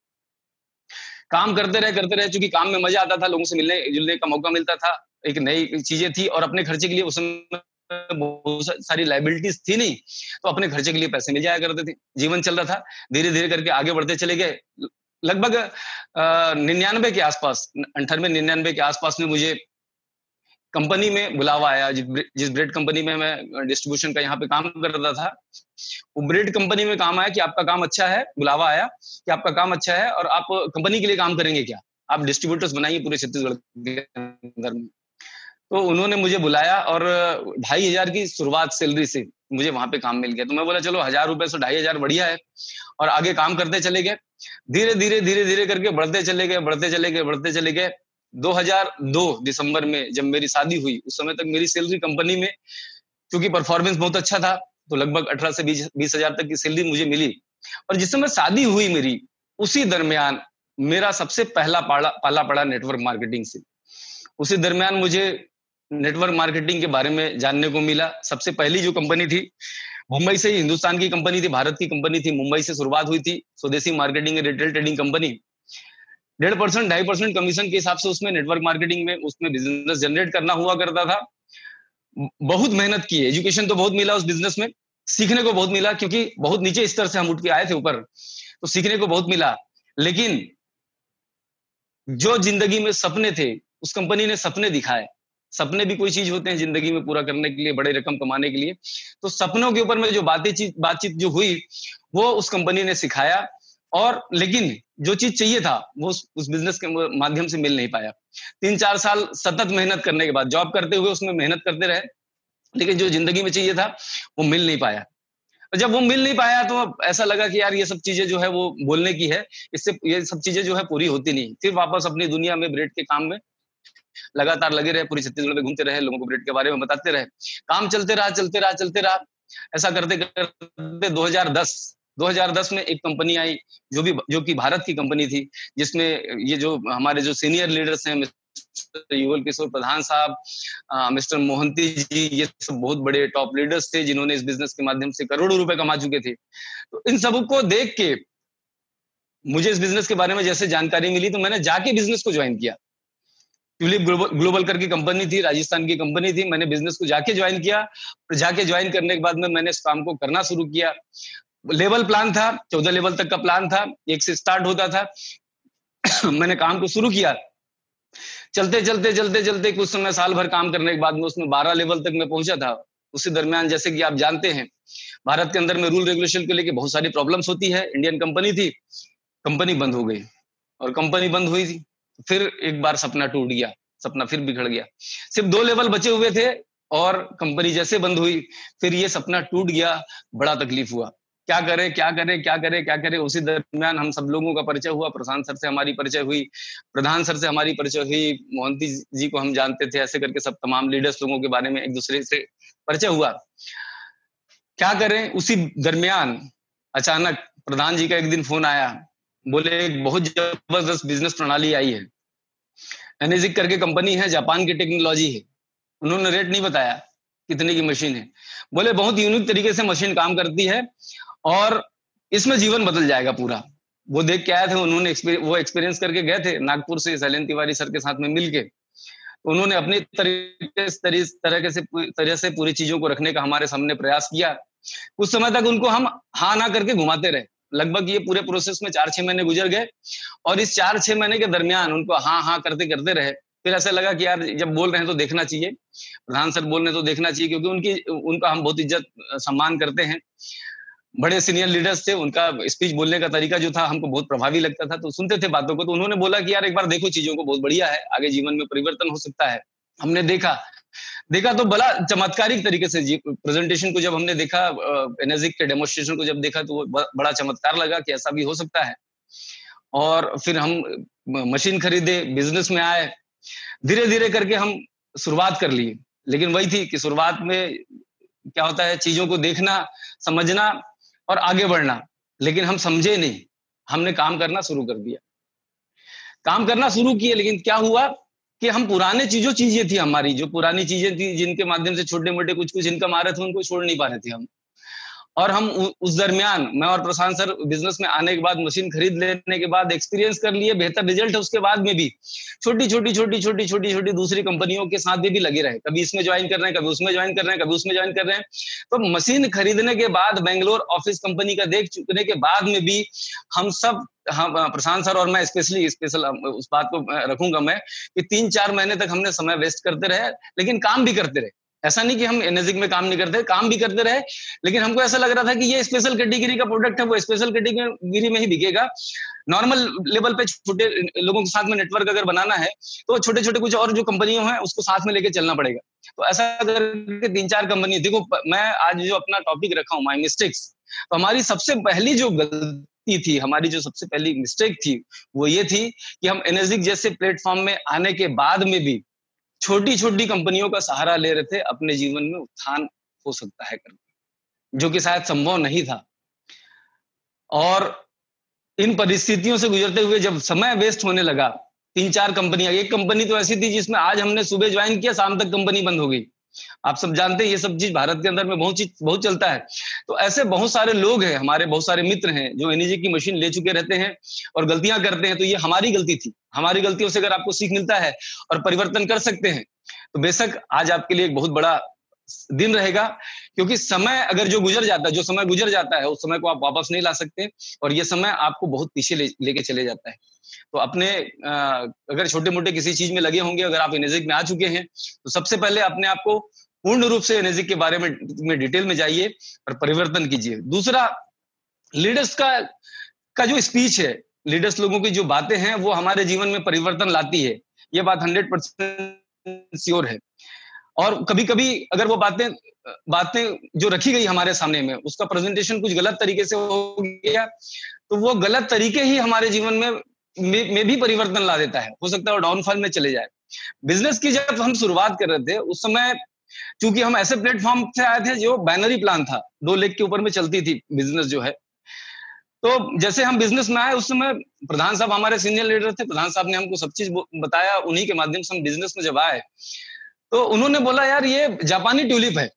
काम करते रहे करते रहे चूंकि काम में मजा आता था, लोगों से मिलने जुलने का मौका मिलता था, एक नई चीजें थी, और अपने खर्चे के लिए उस समय बहुत सारी लाइबिलिटीज थी नहीं, तो अपने खर्चे के लिए पैसे मिल जाया करते थे। जीवन चल रहा था, धीरे धीरे करके आगे बढ़ते चले गए। लगभग निन्यानवे के आसपास, अंठानवे निन्यानवे के आसपास में मुझे कंपनी में बुलावा आया। जिस ब्रेड कंपनी में मैं डिस्ट्रीब्यूशन का यहाँ पे काम कर रहा था, वो ब्रेड कंपनी में काम आया कि आपका काम अच्छा है, बुलावा आया कि आपका काम अच्छा है और आप कंपनी के लिए काम करेंगे क्या, आप डिस्ट्रीब्यूटर्स बनाइए पूरे छत्तीसगढ़ के अंदर में। तो उन्होंने मुझे बुलाया और ढाई हजार की शुरुआत सैलरी से मुझे वहां पे काम मिल गया। तो मैं बोला चलो हजार रुपए से ढाई हजार बढ़िया है, और आगे काम करते चले गए। धीरे धीरे धीरे धीरे करके बढ़ते चले गए बढ़ते चले गए बढ़ते चले गए दो हज़ार दो दिसंबर में जब मेरी शादी हुई, उस समय तक मेरी सैलरी कंपनी में, क्योंकि परफॉर्मेंस बहुत अच्छा था, तो लगभग अठारह से बीस हजार तक की सैलरी मुझे मिली। और जिस समय शादी हुई मेरी, उसी दरमियान मेरा सबसे पहला पाला पाला पड़ा नेटवर्क मार्केटिंग से। उसी दरमियान मुझे नेटवर्क मार्केटिंग के बारे में जानने को मिला। सबसे पहली जो कंपनी थी मुंबई से ही, हिंदुस्तान की कंपनी थी, भारत की कंपनी थी, मुंबई से शुरुआत हुई थी, स्वदेशी मार्केटिंग रिटेल ट्रेडिंग कंपनी। डेढ़ परसेंट ढाई परसेंट कमीशन के हिसाब से उसमें नेटवर्क मार्केटिंग में उसमें बिजनेस जनरेट करना हुआ करता था। बहुत मेहनत की, एजुकेशन तो बहुत मिला उस बिजनेस में, सीखने को बहुत मिला, क्योंकि बहुत नीचे स्तर से हम उठ के आए थे ऊपर, तो सीखने को बहुत मिला। लेकिन जो जिंदगी में सपने थे, उस कंपनी ने सपने दिखाए। सपने भी कोई चीज होते हैं जिंदगी में पूरा करने के लिए, बड़े रकम कमाने के लिए। तो सपनों के ऊपर में जो बातें बातचीत जो हुई, वो उस कंपनी ने सिखाया। और लेकिन जो चीज चाहिए था वो उस, उस बिजनेस के माध्यम से मिल नहीं पाया। तीन चार साल सतत मेहनत करने के बाद, जॉब करते हुए उसमें मेहनत करते रहे, लेकिन जो जिंदगी में चाहिए था वो मिल नहीं पाया। और जब वो मिल नहीं पाया तो ऐसा लगा कि यार ये सब चीजें जो है वो बोलने की है, इससे ये सब चीजें जो है पूरी होती नहीं। फिर वापस अपनी दुनिया में ब्रेड के काम में लगातार लगे रहे, पूरी छत्तीसगढ़ में घूमते रहे, लोगों को ब्रेड के बारे में बताते रहे। काम चलते रहा चलते रहा चलते रहा। ऐसा करते करते दो हज़ार दस दो हज़ार दस में एक कंपनी आई, जो भी जो कि भारत की कंपनी थी, जिसमें ये जो हमारे जो सीनियर लीडर्स हैं, मिस्टर युगल किशोर प्रधान साहब, मिस्टर मोहंती जी, ये सब बहुत बड़े टॉप लीडर्स थे जिन्होंने इस बिजनेस के माध्यम से करोड़ों रुपए कमा चुके थे। तो इन सबको देख के मुझे इस बिजनेस के बारे में जैसे जानकारी मिली, तो मैंने जाके बिजनेस को ज्वाइन किया। ट्यूलिप ग्लोबल ग्लोबल करके कंपनी थी, राजस्थान की कंपनी थी। मैंने बिजनेस को जाके ज्वाइन किया। जाके ज्वाइन करने के बाद में मैंने इस काम को करना शुरू किया। लेवल प्लान था, चौदह लेवल तक का प्लान था, एक से स्टार्ट होता था। मैंने काम को शुरू किया। चलते चलते चलते चलते कुछ समय, साल भर काम करने के बाद में उसमें बारह लेवल तक मैं पहुंचा था। उसी दरमियान, जैसे कि आप जानते हैं, भारत के अंदर में रूल रेगुलेशन को लेकर बहुत सारी प्रॉब्लम्स होती है। इंडियन कंपनी थी, कंपनी बंद हो गई। और कंपनी बंद हुई थी, फिर एक बार सपना टूट गया, सपना फिर बिगड़ गया। सिर्फ दो लेवल बचे हुए थे और कंपनी जैसे बंद हुई, फिर ये सपना टूट गया। बड़ा तकलीफ हुआ, क्या करें क्या करें क्या करें क्या करें। उसी दरमियान हम सब लोगों का परिचय हुआ। प्रशांत सर से हमारी परिचय हुई, प्रधान सर से हमारी परिचय हुई, मोहंती जी को हम जानते थे। ऐसे करके सब तमाम लीडर्स लोगों के बारे में एक दूसरे से परिचय हुआ। क्या करें, उसी दरमियान अचानक प्रधान जी का एक दिन फोन आया। बोले एक बहुत जबरदस्त बिजनेस प्रणाली आई है, एनेजिक करके कंपनी है, जापान की टेक्नोलॉजी है। उन्होंने रेट नहीं बताया कितने की मशीन है। बोले बहुत यूनिक तरीके से मशीन काम करती है और इसमें जीवन बदल जाएगा पूरा। वो देख के आए थे, उन्होंने वो एक्सपीरियंस करके गए थे नागपुर से शैलेंद्र तिवारी सर के साथ में मिलके। उन्होंने अपनी तरीके तरह से तरह से पूरी चीजों को रखने का हमारे सामने प्रयास किया। कुछ समय तक उनको हम हाँ ना करके घुमाते रहे। लगभग ये पूरे प्रोसेस में चार छह महीने गुजर गए और इस चार छह महीने के दरमियान उनको हाँ हाँ करते करते रहे। फिर ऐसा लगा कि यार जब बोल रहे हैं तो देखना चाहिए, प्रधान सर बोल रहे हैं तो देखना चाहिए, क्योंकि उनकी उनका हम बहुत इज्जत सम्मान करते हैं। बड़े सीनियर लीडर्स थे, उनका स्पीच बोलने का तरीका जो था हमको बहुत प्रभावी लगता था, तो सुनते थे बातों को। तो उन्होंने बोला कि यार एक बार देखो चीजों को, बहुत बढ़िया है, आगे जीवन में परिवर्तन हो सकता है। हमने देखा देखा तो बड़ा चमत्कारिक तरीके से जी प्रेजेंटेशन को जब हमने देखा, एनर्जिक के डेमोन्स्ट्रेशन को जब देखा, तो वो बड़ा चमत्कार लगा कि ऐसा भी हो सकता है। और फिर हम मशीन खरीदे, बिजनेस में आए, धीरे धीरे करके हम शुरुआत कर ली। लेकिन वही थी कि शुरुआत में क्या होता है, चीजों को देखना, समझना और आगे बढ़ना। लेकिन हम समझे नहीं, हमने काम करना शुरू कर दिया। काम करना शुरू किए, लेकिन क्या हुआ कि हम पुराने चीजों चीजें थी हमारी, जो पुरानी चीजें थी जिनके माध्यम से छोटे मोटे कुछ कुछ इनकम आ रहे थे, उनको छोड़ नहीं पा रहे थे हम। और हम उस दरमियान, मैं और प्रशांत सर बिजनेस में आने के बाद, मशीन खरीद लेने के बाद, एक्सपीरियंस कर लिए, बेहतर रिजल्ट है, उसके बाद में भी छोटी छोटी छोटी छोटी छोटी छोटी दूसरी कंपनियों के साथ भी, भी लगे रहे। कभी इसमें ज्वाइन कर रहे हैं, कभी उसमें ज्वाइन कर रहे हैं, कभी उसमें ज्वाइन कर रहे हैं। तो मशीन खरीदने के बाद, बेंगलोर ऑफिस कंपनी का देख चुकने के बाद में भी हम सब, हाँ, प्रशांत सर और मैं स्पेशली स्पेशल उस बात को रखूंगा मैं, कि तीन चार महीने तक हमने समय वेस्ट करते रहे, लेकिन काम भी करते रहे। ऐसा नहीं कि हम एनर्जिक में काम नहीं करते, काम भी करते रहे। लेकिन हमको ऐसा लग रहा था कि ये स्पेशल कैटेगरी का प्रोडक्ट है, वो स्पेशल कैटेगरी में ही बिकेगा। नॉर्मल लेवल पे छोटे लोगों के साथ में नेटवर्क अगर बनाना है, तो छोटे छोटे कुछ और जो कंपनियों हैं उसको साथ में लेके चलना पड़ेगा। तो ऐसा करके तीन चार कंपनी, देखो मैं आज जो अपना टॉपिक रखा हूँ, माई मिस्टेक्स, तो हमारी सबसे पहली जो गलती थी, हमारी जो सबसे पहली मिस्टेक थी, वो ये थी कि हम एनर्जिक जैसे प्लेटफॉर्म में आने के बाद में भी छोटी छोटी कंपनियों का सहारा ले रहे थे अपने जीवन में उत्थान हो सकता है करके, जो कि शायद संभव नहीं था। और इन परिस्थितियों से गुजरते हुए जब समय वेस्ट होने लगा, तीन चार कंपनियां, एक कंपनी तो ऐसी थी जिसमें आज हमने सुबह ज्वाइन किया, शाम तक कंपनी बंद हो गई। आप सब जानते हैं ये सब चीज भारत के अंदर में बहुत चीज बहुत चलता है। तो ऐसे बहुत सारे लोग हैं, हमारे बहुत सारे मित्र हैं जो एनर्जी की मशीन ले चुके रहते हैं और गलतियां करते हैं। तो ये हमारी गलती थी। हमारी गलतियों से अगर आपको सीख मिलता है और परिवर्तन कर सकते हैं, तो बेशक आज आपके लिए एक बहुत बड़ा दिन रहेगा। क्योंकि समय अगर जो गुजर जाता है, जो समय गुजर जाता है, उस समय को आप वापस नहीं ला सकते, और ये समय आपको बहुत पीछे ले लेके चले जाता है। तो अपने अगर छोटे मोटे किसी चीज में लगे होंगे, अगर आप एनर्जिक में आ चुके हैं, तो सबसे पहले अपने आप को पूर्ण रूप से एनर्जिक के बारे में, में डिटेल में जाइए और परिवर्तन कीजिए। दूसरा, लीडर्स का का जो स्पीच है, लीडर्स लोगों की जो बातें हैं, वो हमारे जीवन में परिवर्तन लाती है, ये बात हंड्रेड परसेंट श्योर है। और कभी कभी अगर वो बातें बातें जो रखी गई हमारे सामने में, उसका प्रेजेंटेशन कुछ गलत तरीके से हो गया, तो वो गलत तरीके ही हमारे जीवन में में, में भी परिवर्तन ला देता है। हो सकता है वो डाउनफॉल में चले जाए। बिजनेस की जब हम शुरुआत कर रहे थे, उस समय चूंकि हम ऐसे प्लेटफॉर्म से आए थे जो बाइनरी प्लान था, दो लेग के ऊपर में चलती थी बिजनेस जो है। तो जैसे हम बिजनेस में आए, उस समय प्रधान साहब हमारे सीनियर लीडर थे, प्रधान साहब ने हमको सब चीज बताया, उन्हीं के माध्यम से हम बिजनेस में जब आए, तो उन्होंने बोला, यार ये जापानी ट्यूलिप है।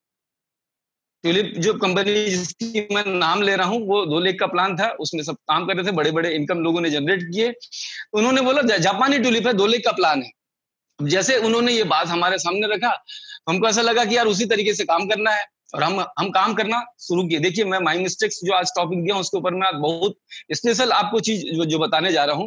ट्यूलिप जो कंपनी जिसकी मैं नाम ले रहा हूँ, वो दो लेग का प्लान था, उसमें सब काम कर रहे थे, बड़े बड़े इनकम लोगों ने जनरेट किए। तो उन्होंने बोला जापानी ट्यूलिप है, दो लेग का प्लान है। जैसे उन्होंने ये बात हमारे सामने रखा, हमको ऐसा लगा कि यार उसी तरीके से काम करना है, और हम हम काम करना शुरू किए। देखिए, मैं माई मिस्टेक्स जो आज टॉपिक दिया उसके ऊपर मैं बहुत स्पेशल आपको चीज जो, जो बताने जा रहा हूँ।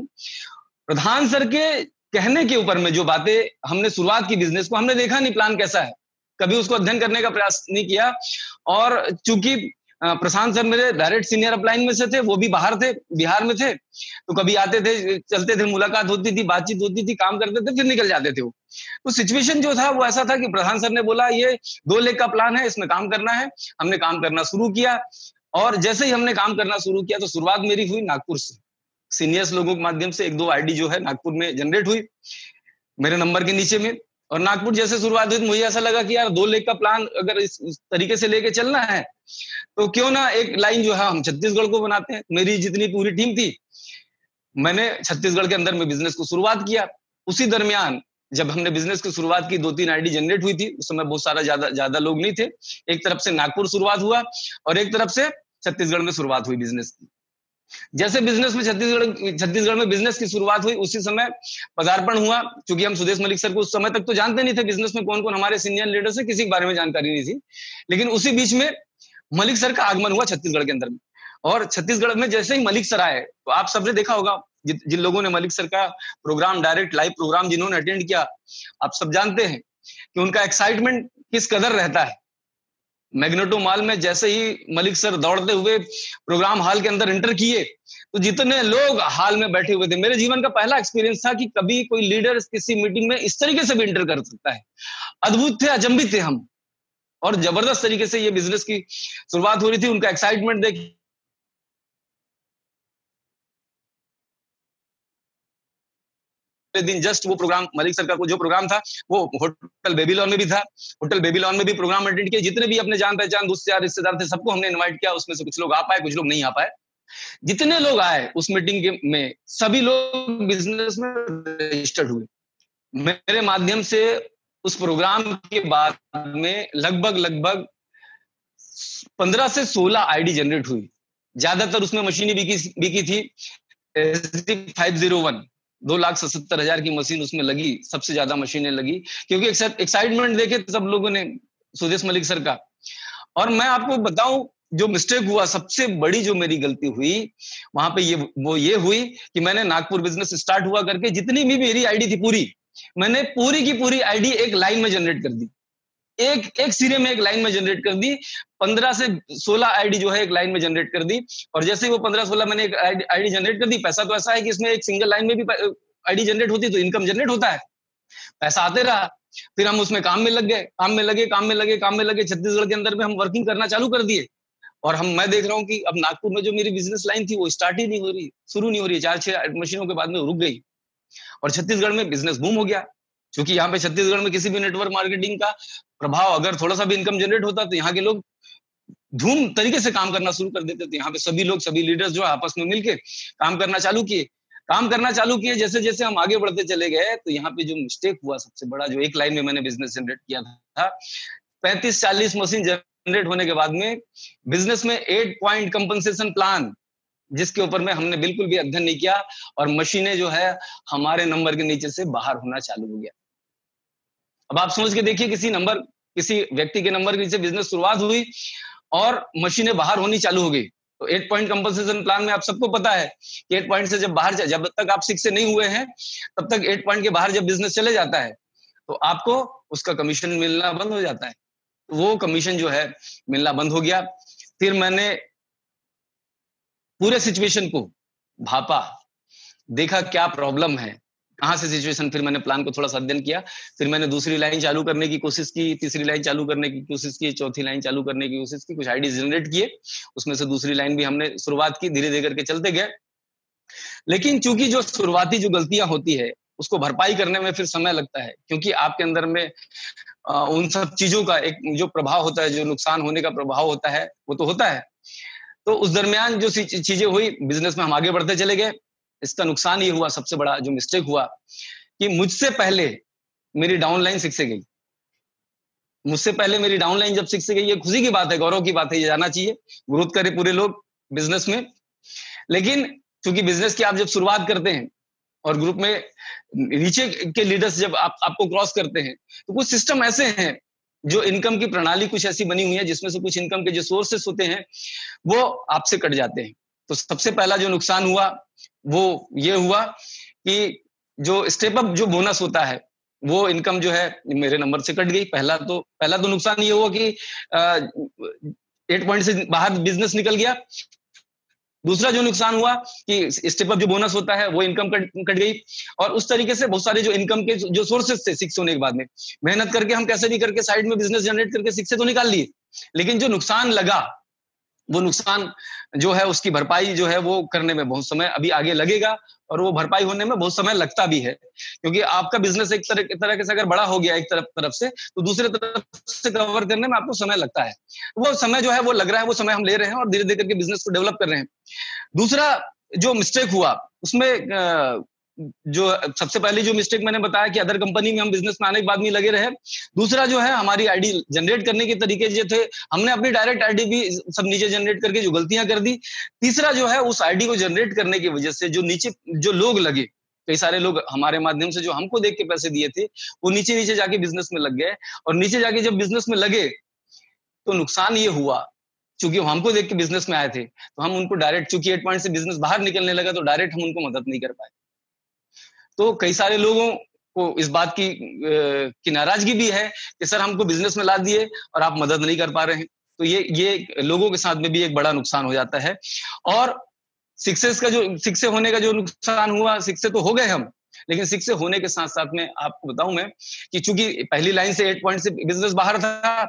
प्रधान सर के कहने के ऊपर में जो बातें हमने शुरुआत की बिजनेस को, हमने देखा नहीं प्लान कैसा है, कभी उसको अध्ययन करने का प्रयास नहीं किया। और चूंकि प्रशांत सर मेरे डायरेक्ट सीनियर अपलाइन में से थे, वो भी बाहर थे, बिहार में थे, तो कभी आते थे, चलते थे, मुलाकात होती थी, बातचीत होती थी, काम करते थे, फिर निकल जाते थे वो। तो सिचुएशन जो था वो ऐसा था कि प्रधान सर ने बोला ये दो लेग का प्लान है, इसमें काम करना है। हमने काम करना शुरू किया, और जैसे ही हमने काम करना शुरू किया, तो शुरुआत मेरी हुई नागपुर से, सीनियर्स लोगों के माध्यम से एक दो आईडी जो है नागपुर में जनरेट हुई मेरे नंबर के नीचे में। और नागपुर जैसे शुरुआत हुई, तो मुझे ऐसा लगा कि यार दो लेग का प्लान अगर इस, इस तरीके से लेके चलना है, तो क्यों ना एक लाइन जो है हम छत्तीसगढ़ को बनाते हैं। मेरी जितनी पूरी टीम थी, मैंने छत्तीसगढ़ के अंदर में बिजनेस को शुरुआत किया। उसी दरमियान जब हमने बिजनेस की शुरुआत की, दो तीन आईडी जनरेट हुई थी, उस समय बहुत सारा ज्यादा ज्यादा लोग नहीं थे। एक तरफ से नागपुर शुरुआत हुआ, और एक तरफ से छत्तीसगढ़ में शुरुआत हुई बिजनेस की। जैसे बिजनेस में छत्तीसगढ़ छत्तीसगढ़ में बिजनेस की शुरुआत हुई, उसी समय पदार्पण हुआ। क्योंकि हम सुदेश मलिक सर को उस समय तक तो जानते नहीं थे, बिजनेस में कौन कौन हमारे सीनियर लीडर से किसी के बारे में जानकारी नहीं थी। लेकिन उसी बीच में मलिक सर का आगमन हुआ छत्तीसगढ़ के अंदर में। और छत्तीसगढ़ में जैसे ही मलिक सर आए, तो आप सबने देखा होगा, जिन लोगों ने मलिक सर का प्रोग्राम, डायरेक्ट लाइव प्रोग्राम जिन्होंने अटेंड किया, आप सब जानते हैं कि उनका एक्साइटमेंट किस कदर रहता है। मैग्नेटो मॉल में जैसे ही मलिक सर दौड़ते हुए प्रोग्राम हॉल के अंदर एंटर किए, तो जितने लोग हॉल में बैठे हुए थे, मेरे जीवन का पहला एक्सपीरियंस था कि कभी कोई लीडर किसी मीटिंग में इस तरीके से भी एंटर कर सकता है। अद्भुत थे, अचंभित थे हम, और जबरदस्त तरीके से ये बिजनेस की शुरुआत हो रही थी। उनका एक्साइटमेंट देख दिन जस्ट वो प्रोग्राम, मलिक सर का जो प्रोग्राम था, वो होटल बेबीलोन में भी था। होटल बेबीलोन में भी प्रोग्राम अटेंड किया। जितने भी अपने जान पहचान दोस्त यार रिश्तेदार थे, सबको हमने इनवाइट किया। उसमें से कुछ लोग आ पाए, कुछ लोग नहीं आ पाए। जितने लोग आए उस मीटिंग के में, सभी लोग बिजनेस में रजिस्टर्ड हुए। मेरे माध्यम से उस प्रोग्राम के बाद में लगभग लगभग पंद्रह से सोलह आईडी जनरेट हुई। ज्यादातर उसमें मशीनें बिकी बिकी थी। फाइव जीरो वन दो लाख सत्तर हजार की मशीन उसमें लगी, सबसे ज्यादा मशीनें लगी, क्योंकि एक्साइटमेंट देखे सब लोगों ने सुदेश मलिक सर का। और मैं आपको बताऊं, जो मिस्टेक हुआ, सबसे बड़ी जो मेरी गलती हुई वहां पे, ये वो ये हुई कि मैंने नागपुर बिजनेस स्टार्ट हुआ करके जितनी भी मेरी आईडी थी पूरी, मैंने पूरी की पूरी आईडी एक लाइन में जनरेट कर दी। एक एक सिरे में एक लाइन में जनरेट कर दी। पंद्रह से सोलह आईडी जो है एक लाइन में जनरेट कर दी। और जैसे ही वो पंद्रह सोलह मैंने एक आईडी जनरेट कर दी, पैसा तो ऐसा है कि इसमें एक सिंगल लाइन में भी आईडी जनरेट होती तो इनकम जनरेट होता है, पैसा आते रहा। फिर हम उसमें काम में लग गए, काम में लगे काम में लगे काम में लगे छत्तीसगढ़ के अंदर में हम वर्किंग करना चालू कर दिए। और हम मैं देख रहा हूँ कि अब नागपुर में जो मेरी बिजनेस लाइन थी वो स्टार्ट ही नहीं हो रही, शुरू नहीं हो रही। चार छह मशीनों के बाद में रुक गई, और छत्तीसगढ़ में बिजनेस बूम हो गया। क्योंकि यहाँ पे छत्तीसगढ़ में किसी भी नेटवर्क मार्केटिंग का प्रभाव, अगर थोड़ा सा भी इनकम जनरेट होता तो यहाँ के लोग धूम तरीके से काम करना शुरू कर देते थे। यहाँ पे सभी लोग, सभी लीडर्स जो आपस में मिलके काम करना चालू किए काम करना चालू किए जैसे जैसे हम आगे बढ़ते चले गए, तो यहाँ पे जो मिस्टेक हुआ सबसे बड़ा, जो एक लाइन में मैंने बिजनेस जनरेट किया था, पैंतीस चालीस मशीन जनरेट होने के बाद में बिजनेस में एट पॉइंट कंपनसेशन प्लान, जिसके ऊपर में हमने बिल्कुल भी अध्ययन नहीं किया, और मशीनें जो है हमारे नंबर के नीचे से बाहर होना चालू हो गया। अब आप समझ के देखिए, किसी नंबर किसी व्यक्ति के नंबर के नीचे बिजनेस शुरुआत हुई और मशीनें बाहर होनी चालू हो गई। तो एट पॉइंट कंपनसेशन प्लान में आप सबको पता है कि एट पॉइंट से जब बाहर, जब तक आप सिक्स से नहीं हुए हैं तब तक एट पॉइंट के बाहर जब बिजनेस चले जाता है तो आपको उसका कमीशन मिलना बंद हो जाता है। तो वो कमीशन जो है मिलना बंद हो गया। फिर मैंने पूरे सिचुएशन को भापा, देखा क्या प्रॉब्लम है, कहाँ से सिचुएशन, फिर मैंने प्लान को थोड़ा सा अध्ययन किया। फिर मैंने दूसरी लाइन चालू करने की कोशिश की, तीसरी लाइन चालू करने की कोशिश की, चौथी लाइन चालू करने की कोशिश की, कुछ आइडिया जनरेट किए, उसमें से दूसरी लाइन भी हमने शुरुआत की, धीरे धीरे करके चलते गए। लेकिन चूंकि जो शुरुआती जो गलतियां होती है उसको भरपाई करने में फिर समय लगता है, क्योंकि आपके अंदर में आ, उन सब चीजों का एक जो प्रभाव होता है, जो नुकसान होने का प्रभाव होता है वो तो होता है। तो उस दरमियान जो चीजें हुई बिजनेस में, हम आगे बढ़ते चले गए। इसका नुकसान ये हुआ, सबसे बड़ा जो मिस्टेक हुआ कि मुझसे पहले मेरी डाउनलाइन सिक्स से गई। मुझसे पहले मेरी डाउनलाइन जब सिक्स से गई, ये खुशी की बात है, गौरव की बात है, ये जाना चाहिए, ग्रोथ करे पूरे लोग बिजनेस में। लेकिन क्योंकि बिजनेस की आप जब शुरुआत करते हैं और ग्रुप में नीचे के लीडर्स जब आप आपको क्रॉस करते हैं, तो कुछ सिस्टम ऐसे हैं जो इनकम की प्रणाली कुछ ऐसी बनी हुई है जिसमें से कुछ इनकम के जो सोर्सेस होते हैं वो आपसे कट जाते हैं। तो सबसे पहला जो नुकसान हुआ वो ये हुआ कि जो स्टेप अप जो बोनस होता है वो इनकम जो है मेरे नंबर से कट गई। पहला तो पहला तो नुकसान ये हुआ कि एट पॉइंट से बाहर बिजनेस निकल गया। दूसरा जो नुकसान हुआ कि स्टेप अप जो बोनस होता है वो इनकम कट कट गई। और उस तरीके से बहुत सारे जो इनकम के जो सोर्सेस थे सिक्स होने के बाद में, मेहनत करके हम कैसे भी करके साइड में बिजनेस जनरेट करके सिक्स से तो निकाल लिए, लेकिन जो नुकसान लगा वो नुकसान जो है उसकी भरपाई जो है वो करने में बहुत समय अभी आगे लगेगा, और वो भरपाई होने में बहुत समय लगता भी है, क्योंकि आपका बिजनेस एक तरह तरह से अगर बड़ा हो गया एक तरफ तरफ से, तो दूसरे तरफ से कवर करने में आपको समय लगता है। वो समय जो है वो लग रहा है, वो समय हम ले रहे हैं और धीरे धीरे करके बिजनेस को डेवलप कर रहे हैं। दूसरा जो मिस्टेक हुआ उसमें जो सबसे पहली जो मिस्टेक मैंने बताया कि अदर कंपनी में हम बिजनेस में आने के बाद में लगे रहे। दूसरा जो है हमारी आईडी जनरेट करने के तरीके जो थे, हमने अपनी डायरेक्ट आईडी भी सब नीचे जनरेट करके जो गलतियां कर दी। तीसरा जो है उस आईडी को जनरेट करने की वजह से जो नीचे जो लोग लगे, कई सारे लोग हमारे माध्यम से जो हमको देख के पैसे दिए थे वो नीचे नीचे जाके बिजनेस में लग गए, और नीचे जाके जब बिजनेस में लगे तो नुकसान ये हुआ, चूंकि हमको देख के बिजनेस में आए थे तो हम उनको डायरेक्ट, चूंकि एट पॉइंट से बिजनेस बाहर निकलने लगा तो डायरेक्ट हम उनको मदद नहीं कर पाए। तो कई सारे लोगों को इस बात की की नाराजगी भी है कि सर हमको बिजनेस में ला दिए और आप मदद नहीं कर पा रहे हैं। तो ये ये लोगों के साथ में भी एक बड़ा नुकसान हो जाता है। और सक्सेस का जो सिक्स से होने का जो नुकसान हुआ, सिक्स से तो हो गए हम, लेकिन सिक्स से होने के साथ साथ में आपको बताऊं मैं कि चूंकि पहली लाइन से एट पॉइंट से बिजनेस बाहर था,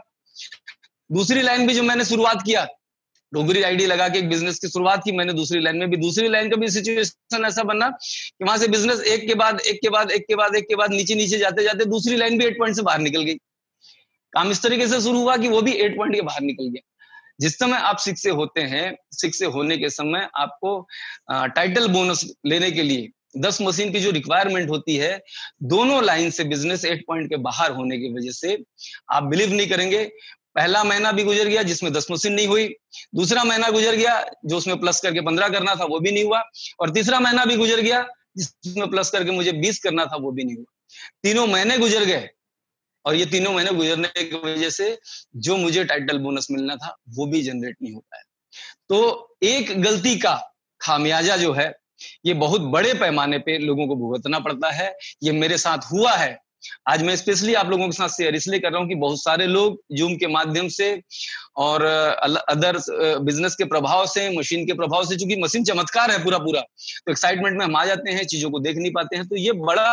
दूसरी लाइन भी जो मैंने शुरुआत किया, डोगरी आईडी लगा के एक बिजनेस की शुरुआत की मैंने, दूसरी लाइन में भी दूसरी लाइन का भी सिचुएशन ऐसा बना कि वहां से बिजनेस एक के बाद एक के बाद एक के बाद एक के बाद नीचे नीचे जाते जाते दूसरी लाइन भी एट पॉइंट से बाहर निकल गई। काम इस तरीके से शुरू हुआ कि वो भी एट पॉइंट के बाहर निकल गया। जिस समय आप सिक्स से होते हैं, सिक्स से होने के समय आपको टाइटल बोनस लेने के लिए दस मशीन की जो रिक्वायरमेंट होती है, दोनों लाइन से बिजनेस एट पॉइंट के बाहर होने की वजह से आप बिलीव नहीं करेंगे, पहला महीना भी गुजर गया जिसमें दस मशीन नहीं हुई, दूसरा महीना गुजर गया जो उसमें प्लस करके पंद्रह करना था वो भी नहीं हुआ, और तीसरा महीना भी गुजर गया जिसमें प्लस करके मुझे बीस करना था वो भी नहीं हुआ। तीनों महीने गुजर गए और ये तीनों महीने गुजरने की वजह से जो मुझे टाइटल बोनस मिलना था वो भी जनरेट नहीं हो पाया। तो एक गलती का खामियाजा जो है ये बहुत बड़े पैमाने पे लोगों को भुगतना पड़ता है। ये मेरे साथ हुआ है। आज मैं स्पेशली आप लोगों के साथ शेयर इसलिए कर रहा हूं कि बहुत सारे लोग जूम के माध्यम से और अदर बिजनेस के प्रभाव से, मशीन के प्रभाव से, चूंकि मशीन चमत्कार है पूरा पूरा, तो एक्साइटमेंट में हम आ जाते हैं, चीजों को देख नहीं पाते हैं, तो ये बड़ा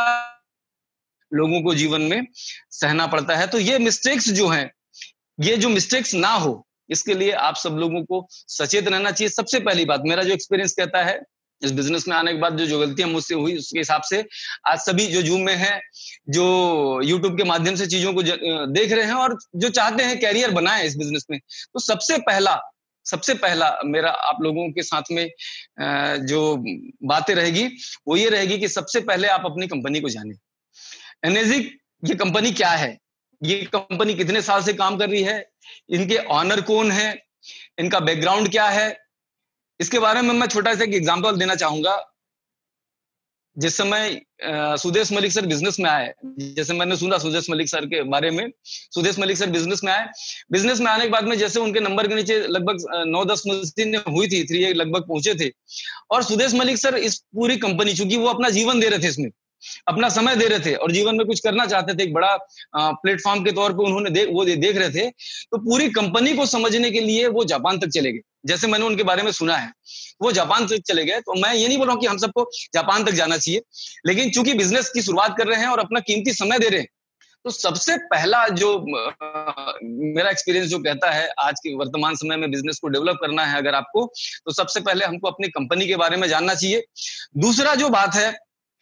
लोगों को जीवन में सहना पड़ता है। तो ये मिस्टेक्स जो हैं, ये जो मिस्टेक्स ना हो इसके लिए आप सब लोगों को सचेत रहना चाहिए। सबसे पहली बात मेरा जो एक्सपीरियंस कहता है इस बिजनेस में आने के बाद, जो जो गलतियां मुझसे हुई उसके हिसाब से आज सभी जो जूम में हैं, जो यूट्यूब के माध्यम से चीजों को देख रहे हैं और जो चाहते हैं कैरियर बनाएं इस बिजनेस में, तो सबसे पहला सबसे पहला मेरा आप लोगों के साथ में जो बातें रहेगी वो ये रहेगी कि सबसे पहले आप अपनी कंपनी को जानें। एनर्जिक ये कंपनी क्या है, ये कंपनी कितने साल से काम कर रही है, इनके ऑनर कौन है, इनका बैकग्राउंड क्या है, इसके बारे में मैं छोटा सा एक एग्जांपल देना चाहूंगा। जिस समय अ, सुदेश मलिक सर बिजनेस में आए, जैसे मैंने सुना सुदेश मलिक सर के बारे में, सुदेश मलिक सर बिजनेस में आए, बिजनेस में आने के बाद में जैसे उनके नंबर के नीचे लगभग नौ दस मशीनें हुई थी, थ्री ए लगभग पहुंचे थे, और सुदेश मलिक सर इस पूरी कंपनी, चूंकि वो अपना जीवन दे रहे थे इसमें, अपना समय दे रहे थे और जीवन में कुछ करना चाहते थे, एक बड़ा प्लेटफॉर्म के तौर पे उन्होंने दे, वो दे, देख रहे थे, तो पूरी कंपनी को समझने के लिए वो जापान तक चले गए। जैसे मैंने उनके बारे में सुना है, वो जापान तक चले गए। तो मैं ये नहीं बोल रहा हूँ कि हम सबको जापान तक जाना चाहिए, लेकिन चूंकि बिजनेस की शुरुआत कर रहे हैं और अपना कीमती समय दे रहे हैं, तो सबसे पहला जो आ, मेरा एक्सपीरियंस जो कहता है, आज के वर्तमान समय में बिजनेस को डेवलप करना है अगर आपको, तो सबसे पहले हमको अपनी कंपनी के बारे में जानना चाहिए। दूसरा जो बात है,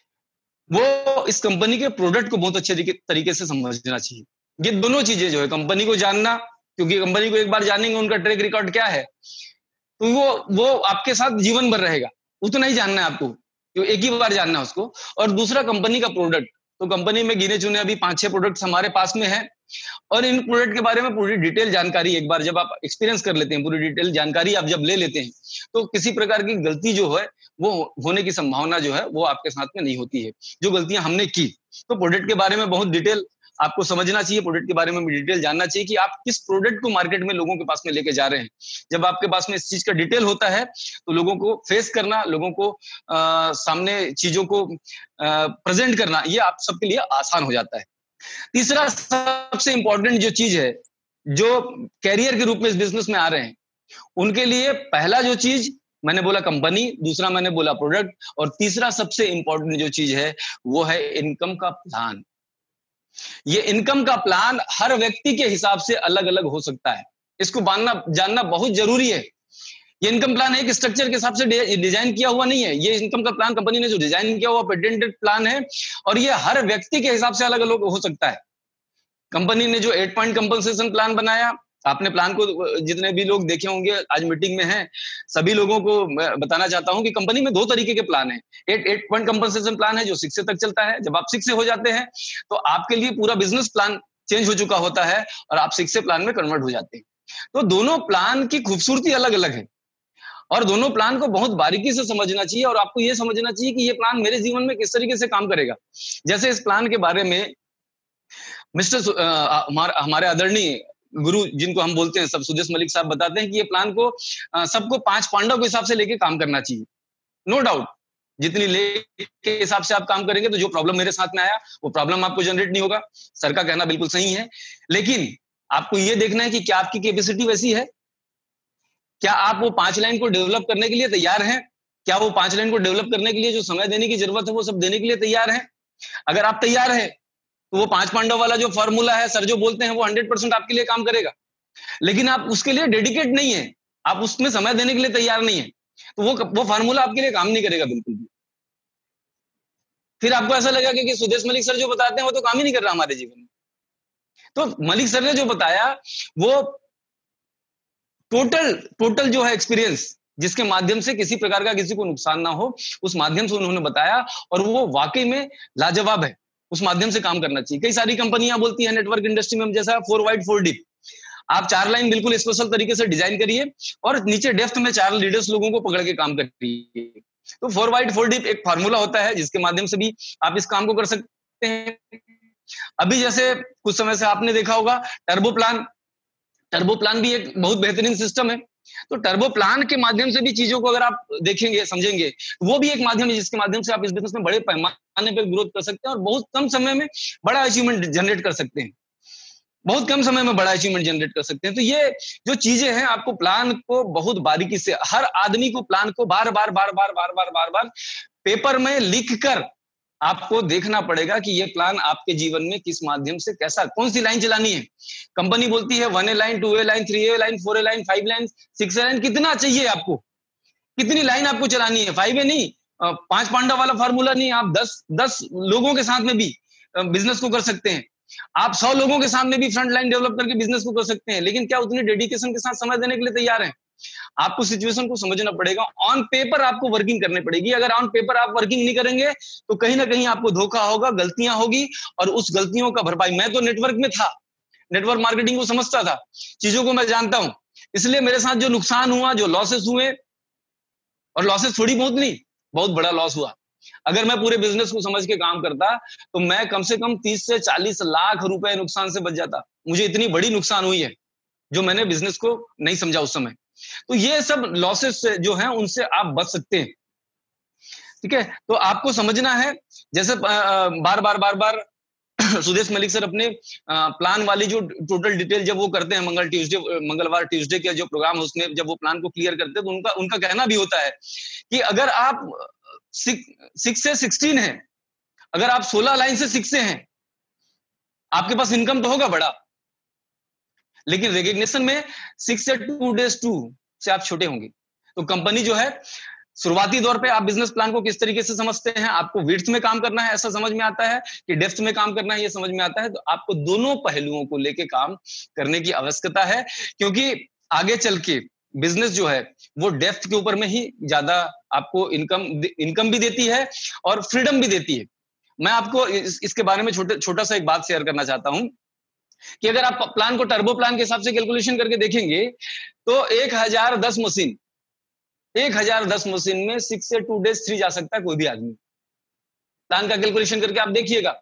वो इस कंपनी के प्रोडक्ट को बहुत अच्छे तरीके से समझना चाहिए। ये दोनों चीजें जो है, कंपनी को जानना, क्योंकि कंपनी को एक बार जानेंगे, उनका ट्रैक रिकॉर्ड क्या है, तो वो वो आपके साथ जीवन भर रहेगा, उतना ही जानना है आपको, तो एक ही बार जानना है उसको। और दूसरा कंपनी का प्रोडक्ट, तो कंपनी में गिने चुने अभी पांच छह प्रोडक्ट्स हमारे पास में है, और इन प्रोडक्ट के बारे में पूरी डिटेल जानकारी एक बार जब आप एक्सपीरियंस कर लेते हैं, पूरी डिटेल जानकारी आप जब ले लेते हैं, तो किसी प्रकार की गलती जो है वो होने की संभावना जो है वो आपके साथ में नहीं होती है, जो गलतियां हमने की। तो प्रोडक्ट के बारे में बहुत डिटेल आपको समझना चाहिए, प्रोडक्ट के बारे में डिटेल जानना चाहिए कि आप किस प्रोडक्ट को मार्केट में लोगों के पास में लेके जा रहे हैं। जब आपके पास में इस चीज का डिटेल होता है, तो लोगों को फेस करना, लोगों को आ, सामने चीजों को प्रेजेंट करना, ये आप सबके लिए आसान हो जाता है। तीसरा सबसे इंपॉर्टेंट जो चीज है, जो कैरियर के रूप में इस बिजनेस में आ रहे हैं, उनके लिए पहला जो चीज मैंने बोला कंपनी, दूसरा मैंने बोला प्रोडक्ट, और तीसरा सबसे इंपॉर्टेंट जो चीज है वो है इनकम का प्लान। ये इनकम का प्लान हर व्यक्ति के हिसाब से अलग अलग हो सकता है, इसको जानना जानना बहुत जरूरी है। ये इनकम प्लान एक स्ट्रक्चर के हिसाब से डिजाइन किया हुआ नहीं है, ये इनकम का प्लान कंपनी ने जो डिजाइन किया हुआ पेटेंटेड प्लान है, और ये हर व्यक्ति के हिसाब से अलग अलग हो सकता है। कंपनी ने जो एट पॉइंट कंपनसेशन प्लान बनाया, आपने प्लान को, जितने भी लोग देखे होंगे आज मीटिंग में हैं, सभी लोगों को बताना चाहता हूं कि कंपनी में दो तरीके के प्लान हैं। एक एट पॉइंट कंपनसेशन प्लान है जो सिक्स से तक चलता है। जब आप सिक्स से हो जाते हैं तो आपके लिए पूरा बिजनेस प्लान चेंज हो चुका होता है और आप सिक्स से प्लान में कन्वर्ट हो जाते हैं। तो दोनों प्लान की खूबसूरती अलग अलग है और दोनों प्लान को बहुत बारीकी से समझना चाहिए, और आपको यह समझना चाहिए कि ये प्लान मेरे जीवन में किस तरीके से काम करेगा। जैसे इस प्लान के बारे में मिस्टर हमारे आदरणीय गुरु, जिनको हम बोलते हैं सब, सुदेश मलिक साहब बताते हैं कि ये प्लान को सबको पांच पांडव के हिसाब से लेके काम करना चाहिए। नो डाउट, जितनी ले के हिसाब से आप काम करेंगे तो जो प्रॉब्लम मेरे साथ में आया वो प्रॉब्लम आपको जनरेट नहीं होगा। सर का कहना बिल्कुल सही है, लेकिन आपको ये देखना है कि क्या आपकी कैपेसिटी वैसी है, क्या आप वो पांच लाइन को डेवलप करने के लिए तैयार हैं, क्या वो पांच लाइन को डेवलप करने के लिए जो समय देने की जरूरत है वो सब देने के लिए तैयार हैं। अगर आप तैयार हैं तो वो पांच पांडव वाला जो फॉर्मूला है सर जो बोलते हैं वो हंड्रेड परसेंट आपके लिए काम करेगा। लेकिन आप उसके लिए डेडिकेट नहीं है, आप उसमें समय देने के लिए तैयार नहीं है, तो वो वो फार्मूला आपके लिए काम नहीं करेगा बिल्कुल भी। फिर आपको ऐसा लगेगा कि सुदेश मलिक सर जो बताते हैं वो तो काम ही नहीं कर रहा हमारे जीवन में। तो मलिक सर ने जो बताया वो टोटल टोटल जो है एक्सपीरियंस, जिसके माध्यम से किसी प्रकार का किसी को नुकसान ना हो, उस माध्यम से उन्होंने बताया, और वो वाकई में लाजवाब है। उस माध्यम से काम करना चाहिए। कई सारी कंपनियां बोलती हैं नेटवर्क इंडस्ट्री में, जैसा फोर वाइड फोर डीप, आप चार लाइन बिल्कुल स्पेशल तरीके से डिजाइन करिए और नीचे डेप्थ में चार लीडर्स लोगों को पकड़ के काम करिए। तो फोर वाइड फोर डीप एक फार्मूला होता है जिसके माध्यम से भी आप इस काम को कर सकते हैं। अभी जैसे कुछ समय से आपने देखा होगा टर्बो प्लान, टर्बो प्लान भी एक बहुत बेहतरीन सिस्टम है। तो टर्बो प्लान के माध्यम से भी चीजों को अगर आप देखेंगे समझेंगे, वो भी एक माध्यम है जिसके माध्यम से आप इस बिजनेस में बड़े पैमाने पर ग्रोथ कर सकते हैं और बहुत कम समय में बड़ा अचीवमेंट जनरेट कर सकते हैं, बहुत कम समय में बड़ा अचीवमेंट जनरेट कर सकते हैं। तो ये जो चीजें हैं, आपको प्लान को बहुत बारीकी से, हर आदमी को प्लान को बार बार बार बार बार बार बार बार पेपर में लिख कर आपको देखना पड़ेगा कि ये प्लान आपके जीवन में किस माध्यम से, कैसा, कौन सी लाइन चलानी है। कंपनी बोलती है one a line, two a line, three a line, four a line, five line, six a line, कितना चाहिए आपको, कितनी लाइन आपको चलानी है। फाइव ए नहीं, पांच पांडव वाला फॉर्मूला नहीं, आप दस दस लोगों के साथ में भी बिजनेस को कर सकते हैं, आप सौ लोगों के सामने भी फ्रंट लाइन डेवलप करके बिजनेस को कर सकते हैं। लेकिन क्या उतने डेडिकेशन के साथ समय देने के लिए तैयार हैं? आपको सिचुएशन को समझना पड़ेगा। ऑन पेपर आपको वर्किंग करनी पड़ेगी। अगर ऑन पेपर आप वर्किंग नहीं करेंगे तो कहीं ना कहीं आपको धोखा होगा, गलतियां होगी, और उस गलतियों का भरपाई, मैं तो नेटवर्क में था, नेटवर्क मार्केटिंग को समझता था, चीजों को मैं जानता हूं, इसलिए मेरे साथ जो नुकसान हुआ, जो लॉसेस हुए, और लॉसेस थोड़ी बहुत नहीं, बहुत बड़ा लॉस हुआ, अगर मैं पूरे बिजनेस को समझ के काम करता तो मैं कम से कम तीस से चालीस लाख रुपए नुकसान से बच जाता। मुझे इतनी बड़ी नुकसान हुई है जो मैंने बिजनेस को नहीं समझा उस समय। तो ये सब लॉसेस जो हैं उनसे आप बच सकते हैं। ठीक है, तो आपको समझना है, जैसे बार बार बार बार सुदेश मलिक सर अपने प्लान वाली जो टोटल डिटेल जब वो करते हैं मंगल ट्यूसडे मंगलवार ट्यूसडे का जो प्रोग्राम है उसमें जब वो प्लान को क्लियर करते हैं तो उनका उनका कहना भी होता है कि अगर आप सिक्स से सिक्सटीन है, अगर आप सोलह लाइन से सिक्स से हैं, आपके पास इनकम तो होगा बड़ा, लेकिन रिकग्निशन में सिक्स से टू डेज टू से आप छोटे होंगे। तो कंपनी जो है शुरुआती दौर पे आप बिजनेस प्लान को किस तरीके से समझते हैं, आपको विड्थ में काम करना है ऐसा समझ में आता है कि डेप्थ में काम करना है ये समझ में आता है। तो आपको दोनों पहलुओं को लेके काम करने की आवश्यकता है, क्योंकि आगे चल के बिजनेस जो है वो डेप्थ के ऊपर में ही ज्यादा आपको इनकम इनकम भी देती है और फ्रीडम भी देती है। मैं आपको इस, इसके बारे में छोटे छोटा सा एक बात शेयर करना चाहता हूं कि अगर आप प्लान को टर्बो प्लान के हिसाब से कैलकुलेशन करके देखेंगे तो एक हजार दस मशीन एक हजार दस मशीन में सिक्स से टू डेज थ्री जा सकता है कोई भी आदमी। प्लान का कैलकुलेशन करके आप देखिएगा,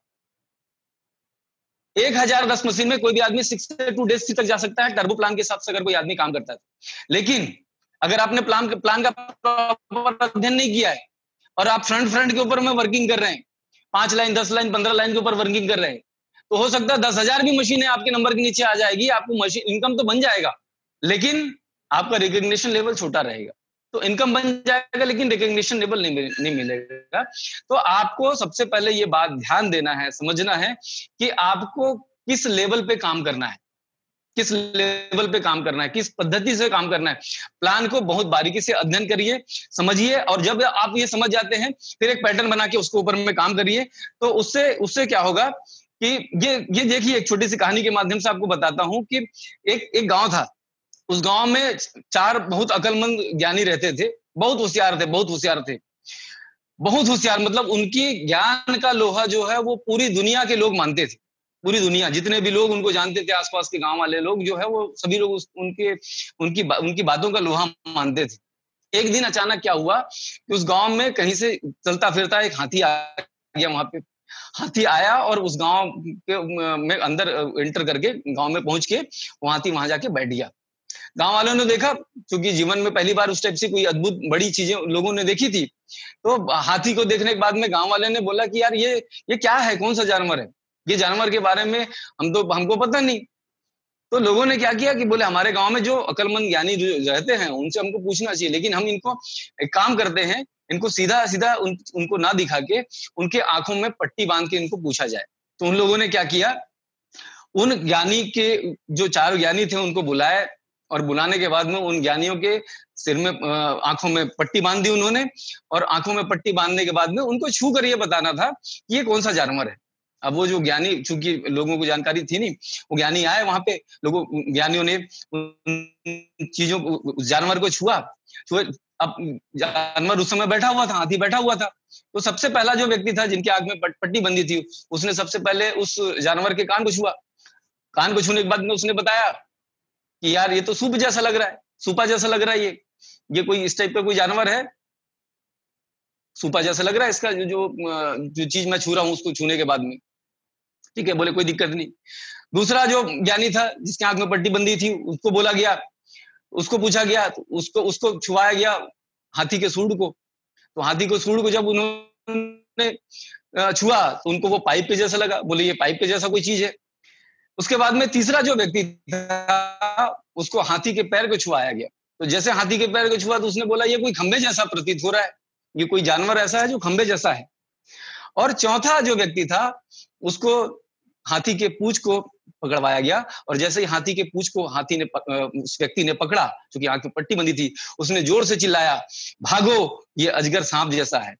एक हजार दस मशीन में कोई भी आदमी सिक्स से टू डेज थ्री तक जा सकता है टर्बो प्लान के हिसाब से अगर कोई आदमी काम करता है। लेकिन अगर आपने प्लान प्लान का प्रॉपर अध्ययन नहीं किया है और आप फ्रंट फ्रंट के ऊपर में वर्किंग कर रहे हैं, पांच लाइन दस लाइन पंद्रह लाइन के ऊपर वर्किंग कर रहे हैं, तो हो सकता है दस हजार भी मशीनें आपके नंबर के नीचे आ जाएगी, आपको मशीन इनकम तो बन जाएगा लेकिन आपका रिकग्निशन लेवल छोटा रहेगा। तो इनकम बन जाएगा लेकिन रिकग्निशन लेवल नहीं नहीं मिलेगा। तो आपको सबसे पहले ये बात ध्यान देना है, समझना है कि आपको किस लेवल पे काम करना है, किस लेवल पे काम करना है, किस पद्धति से काम करना है। प्लान को बहुत बारीकी से अध्ययन करिए, समझिए, और जब आप ये समझ जाते हैं फिर एक पैटर्न बना के उसके ऊपर में काम करिए। तो उससे उससे क्या होगा कि ये ये देखिए, एक छोटी सी कहानी के माध्यम से आपको बताता हूं कि एक एक गांव था। उस गांव में चार बहुत अकलमंद ज्ञानी रहते थे, बहुत होशियार थे बहुत होशियार थे बहुत होशियार मतलब उनकी ज्ञान का लोहा जो है वो पूरी दुनिया के लोग मानते थे। पूरी दुनिया जितने भी लोग उनको जानते थे, आसपास के गांव वाले लोग जो है वो सभी लोग उस, उनके उनकी उनकी बातों का लोहा मानते थे। एक दिन अचानक क्या हुआ कि उस गांव में कहीं से चलता फिरता एक हाथी आ गया। वहां पे हाथी आया और उस गांव के में अंदर एंटर करके गांव में पहुंच के वो हाथी वहां जाके बैठ गया। गांव वालों ने देखा, क्योंकि जीवन में पहली बार उस टाइप से कोई अद्भुत बड़ी चीजें लोगों ने देखी थी, तो हाथी को देखने के बाद में गांव वाले ने बोला कि यार ये ये क्या है, कौन सा जानवर है, ये जानवर के बारे में हम तो हमको पता नहीं। तो लोगों ने क्या किया कि बोले हमारे गांव में जो अकलमंद ज्ञानी जो रहते हैं उनसे हमको पूछना चाहिए, लेकिन हम इनको एक काम करते हैं, इनको सीधा सीधा उन, उनको ना दिखा के उनके आंखों में पट्टी बांध के इनको पूछा जाए। तो उन लोगों ने क्या किया, उन ज्ञानी के जो चार ज्ञानी थे उनको बुलाए और बुलाने के बाद में उन ज्ञानियों के सिर में आंखों में पट्टी बांध दी उन्होंने, और आंखों में पट्टी बांधने के बाद में उनको छू कर ये बताना था कि ये कौन सा जानवर है। अब वो जो ज्ञानी, चूंकि लोगों को जानकारी थी नहीं, वो ज्ञानी आए वहां पे, लोगों ज्ञानियों ने चीजों को जानवर को छुआ छुए अब जानवर उस समय बैठा हुआ था, हाथी बैठा हुआ था। तो सबसे पहला जो व्यक्ति था जिनके आंख में पट्टी बंधी थी, उसने सबसे पहले उस जानवर के कान को छुआ। कान को छूने के बाद में उसने बताया कि यार ये तो सूप जैसा लग रहा है, सूपा जैसा लग रहा है, ये ये कोई इस टाइप का कोई जानवर है, सूपा जैसा लग रहा है इसका जो जो, जो चीज मैं छू रहा हूं उसको छूने के बाद में। ठीक है, बोले कोई दिक्कत नहीं। दूसरा जो ज्ञानी था जिसके आंख में पट्टी बंधी थी उसको बोला गया, उसको पूछा गया, तो उसको उसको छुआया गया हाथी के सूंड को। तो हाथी को सूंड को जब उन्होंने छुआ तो उनको वो पाइप के जैसा लगा, बोले ये पाइप के जैसा कोई चीज है। उसके बाद में तीसरा जो व्यक्ति था उसको हाथी के पैर को छुआया गया। तो जैसे हाथी के पैर को छुआ तो उसने बोला ये कोई खंबे जैसा प्रतीत हो रहा है, ये कोई जानवर ऐसा है जो खंबे जैसा है। और चौथा जो व्यक्ति था उसको हाथी के पूंछ को पकड़वाया गया, और जैसे ही हाथी के पूंछ को हाथी ने उस व्यक्ति ने पकड़ा, क्योंकि आंख में पट्टी बंधी थी, उसने जोर से चिल्लाया भागो ये अजगर सांप जैसा है।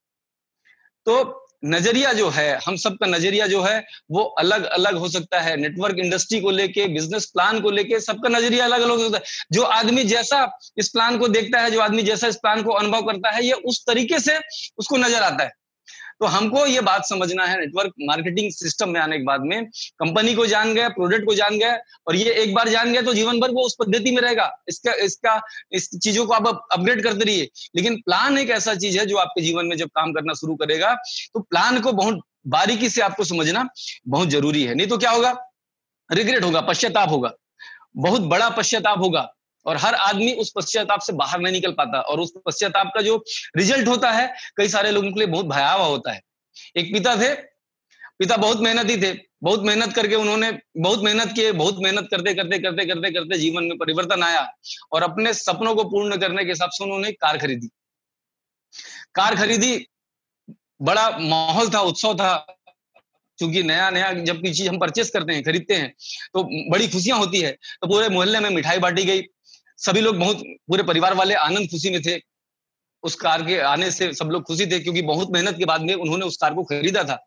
तो नजरिया जो है, हम सबका नजरिया जो है वो अलग अलग हो सकता है। नेटवर्क इंडस्ट्री को लेके, बिजनेस प्लान को लेके सबका नजरिया अलग अलग हो सकता है। जो आदमी जैसा इस प्लान को देखता है, जो आदमी जैसा इस प्लान को अनुभव करता है, ये उस तरीके से उसको नजर आता है। तो हमको ये बात समझना है, नेटवर्क मार्केटिंग सिस्टम में आने के बाद में कंपनी को जान गए, प्रोडक्ट को जान गए, और ये एक बार जान गया तो जीवन भर वो उस पद्धति में रहेगा। इसका इसका इस चीजों को आप अपग्रेड करते रहिए। लेकिन प्लान एक ऐसा चीज है जो आपके जीवन में जब काम करना शुरू करेगा तो प्लान को बहुत बारीकी से आपको समझना बहुत जरूरी है। नहीं तो क्या होगा, रिग्रेट होगा, पश्चाताप होगा, बहुत बड़ा पश्चाताप होगा, और हर आदमी उस पश्चाताप से बाहर नहीं निकल पाता, और उस पश्चाताप का जो रिजल्ट होता है कई सारे लोगों के लिए बहुत भयावह होता है। एक पिता थे, पिता बहुत मेहनती थे, बहुत मेहनत करके उन्होंने बहुत मेहनत किए, बहुत मेहनत करते करते करते करते करते जीवन में परिवर्तन आया, और अपने सपनों को पूर्ण करने के हिसाब से उन्होंने कार खरीदी। कार खरीदी, बड़ा माहौल था, उत्सव था, क्योंकि नया नया जब कोई चीज हम परचेस करते हैं, खरीदते हैं, तो बड़ी खुशियां होती है। तो पूरे मोहल्ले में मिठाई बांटी गई, सभी लोग बहुत, पूरे परिवार वाले आनंद खुशी में थे। उस कार के आने से सब लोग खुशी थे, क्योंकि बहुत मेहनत के बाद में उन्होंने उस कार को खरीदा था।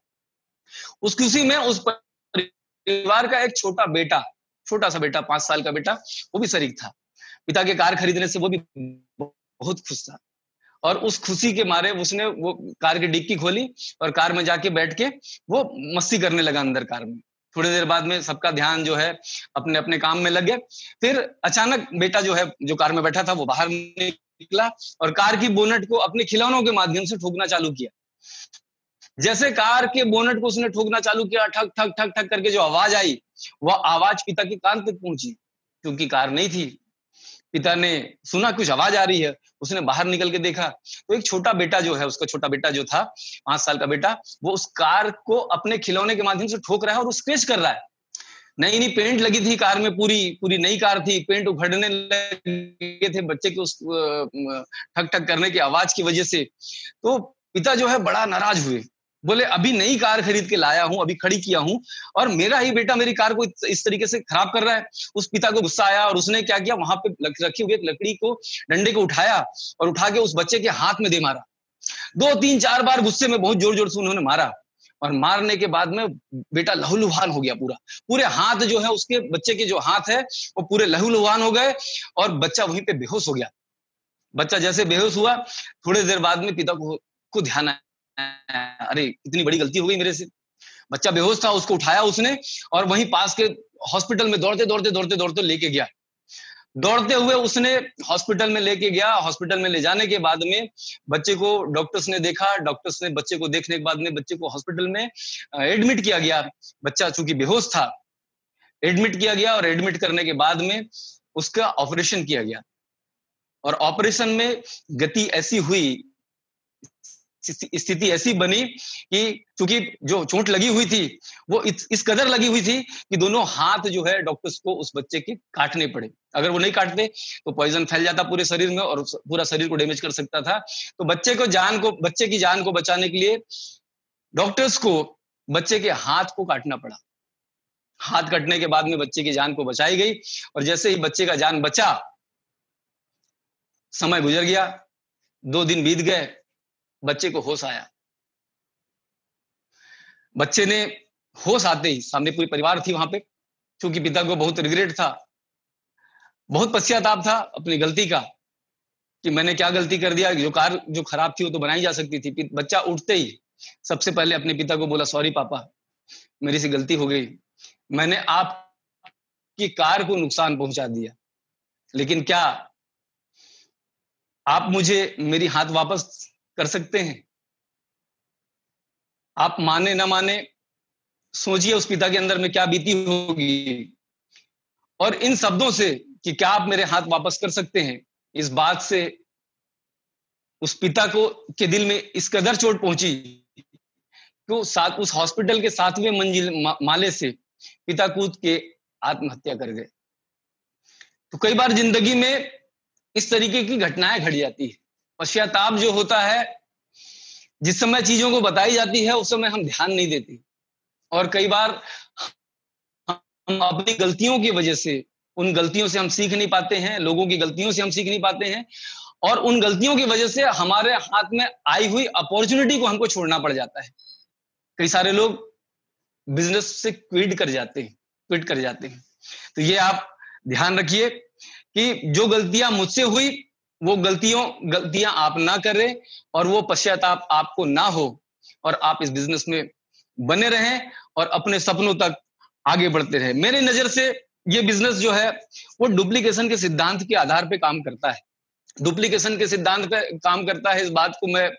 उस खुशी में उस परिवार का एक छोटा बेटा, छोटा सा बेटा, पांच साल का बेटा, वो भी शरीक था। पिता के कार खरीदने से वो भी बहुत खुश था, और उस खुशी के मारे उसने वो कार की डिक्की खोली और कार में जाके बैठ के वो मस्ती करने लगा अंदर कार में। थोड़ी देर बाद में सबका ध्यान जो है अपने अपने काम में लग गया। फिर अचानक बेटा जो है, जो कार में बैठा था, वो बाहर निकला और कार की बोनट को अपने खिलौनों के माध्यम से ठोकना चालू किया। जैसे कार के बोनट को उसने ठोकना चालू किया, ठक ठक ठक ठक करके जो आवाज आई, वह आवाज पिता के कान तक पहुंची, क्योंकि कार नहीं थी। पिता ने सुना कुछ आवाज आ रही है, उसने बाहर निकल के देखा तो एक छोटा बेटा जो है, उसका छोटा बेटा जो था, पांच साल का बेटा, वो उस कार को अपने खिलौने के माध्यम से ठोक रहा है और स्क्रैच कर रहा है। नई नई पेंट लगी थी कार में, पूरी पूरी नई कार थी, पेंट उखड़ने लगे थे बच्चे के उस ठक ठक करने की आवाज की वजह से। तो पिता जो है बड़ा नाराज हुए, बोले अभी नई कार खरीद के लाया हूं, अभी खड़ी किया हूं, और मेरा ही बेटा मेरी कार को इस तरीके से खराब कर रहा है। उस पिता को गुस्सा आया और उसने क्या किया, वहां पे रखी हुई एक लकड़ी को, डंडे को उठाया और उठा के उस बच्चे के हाथ में दे मारा। दो तीन चार बार गुस्से में बहुत जोर जोर से उन्होंने मारा, और मारने के बाद में बेटा लहूलुहान हो गया पूरा। पूरे हाथ जो है उसके, बच्चे के जो हाथ है वो पूरे लहूलुहान हो गए, और बच्चा वहीं पे बेहोश हो गया। बच्चा जैसे बेहोश हुआ, थोड़ी देर बाद में पिता को, को ध्यान आया, अरे इतनी बड़ी गलती हो गई मेरे से। बच्चा बेहोश था, उसको उठाया उसने और वहीं पास के हॉस्पिटल में दौड़ते दौड़ते दौड़ते दौड़ते लेके गया। दौड़ते हुए उसने हॉस्पिटल में लेके गया। हॉस्पिटल में ले जाने के बाद में बच्चे को डॉक्टर्स ने देखा। डॉक्टर्स ने बच्चे को देखने के बाद में बच्चे को हॉस्पिटल में एडमिट किया गया। बच्चा चूंकि बेहोश था, एडमिट किया गया, और एडमिट करने के बाद में उसका ऑपरेशन किया गया। और ऑपरेशन में गति ऐसी हुई, स्थिति ऐसी बनी कि चूंकि जो चोट लगी हुई थी वो इस, इस कदर लगी हुई थी कि दोनों हाथ जो है डॉक्टर्स को उस बच्चे के काटने पड़े। अगर वो नहीं काटते तो पॉइजन फैल जाता पूरे शरीर में और पूरा शरीर को डैमेज कर सकता था। तो बच्चे को जान को बच्चे की जान को बचाने के लिए डॉक्टर्स को बच्चे के हाथ को काटना पड़ा। हाथ कटने के बाद में बच्चे की जान को बचाई गई, और जैसे ही बच्चे का जान बचा, समय गुजर गया, दो दिन बीत गए, बच्चे को होश आया। बच्चे ने होश आते ही, सामने पूरी परिवार थी वहां पे, क्योंकि पिता को बहुत रिग्रेट था, बहुत पश्चाताप था अपनी गलती का कि मैंने क्या गलती कर दिया। जो कार जो खराब थी वो तो बनाई जा सकती थी। बच्चा उठते ही सबसे पहले अपने पिता को बोला, सॉरी पापा, मेरी से गलती हो गई, मैंने आपकी कार को नुकसान पहुंचा दिया, लेकिन क्या आप मुझे मेरी हाथ वापस कर सकते हैं? आप माने ना माने, सोचिए उस पिता के अंदर में क्या बीती होगी। और इन शब्दों से कि क्या आप मेरे हाथ वापस कर सकते हैं, इस बात से उस पिता को के दिल में इस कदर चोट पहुंची कि साथ उस हॉस्पिटल के सातवें मंजिल मा, माले से पिता कूद के आत्महत्या कर गए। तो कई बार जिंदगी में इस तरीके की घटनाएं घट जाती है। पश्चाताप जो होता है, जिस समय चीजों को बताई जाती है उस समय हम ध्यान नहीं देते, और कई बार हम अपनी गलतियों की वजह से, उन गलतियों से हम सीख नहीं पाते हैं, लोगों की गलतियों से हम सीख नहीं पाते हैं, और उन गलतियों की वजह से हमारे हाथ में आई हुई अपॉर्चुनिटी को हमको छोड़ना पड़ जाता है। कई सारे लोग बिजनेस से क्विट कर जाते हैं क्विट कर जाते हैं तो ये आप ध्यान रखिए कि जो गलतियां मुझसे हुई, वो गलतियों गलतियां आप ना करें, और वो पश्चाताप आपको ना हो, और आप इस बिजनेस में बने रहें और अपने सपनों तक आगे बढ़ते रहें। मेरी नजर से ये बिजनेस जो है वो डुप्लीकेशन के सिद्धांत के आधार पे काम करता है। डुप्लीकेशन के सिद्धांत पे काम करता है, इस बात को मैं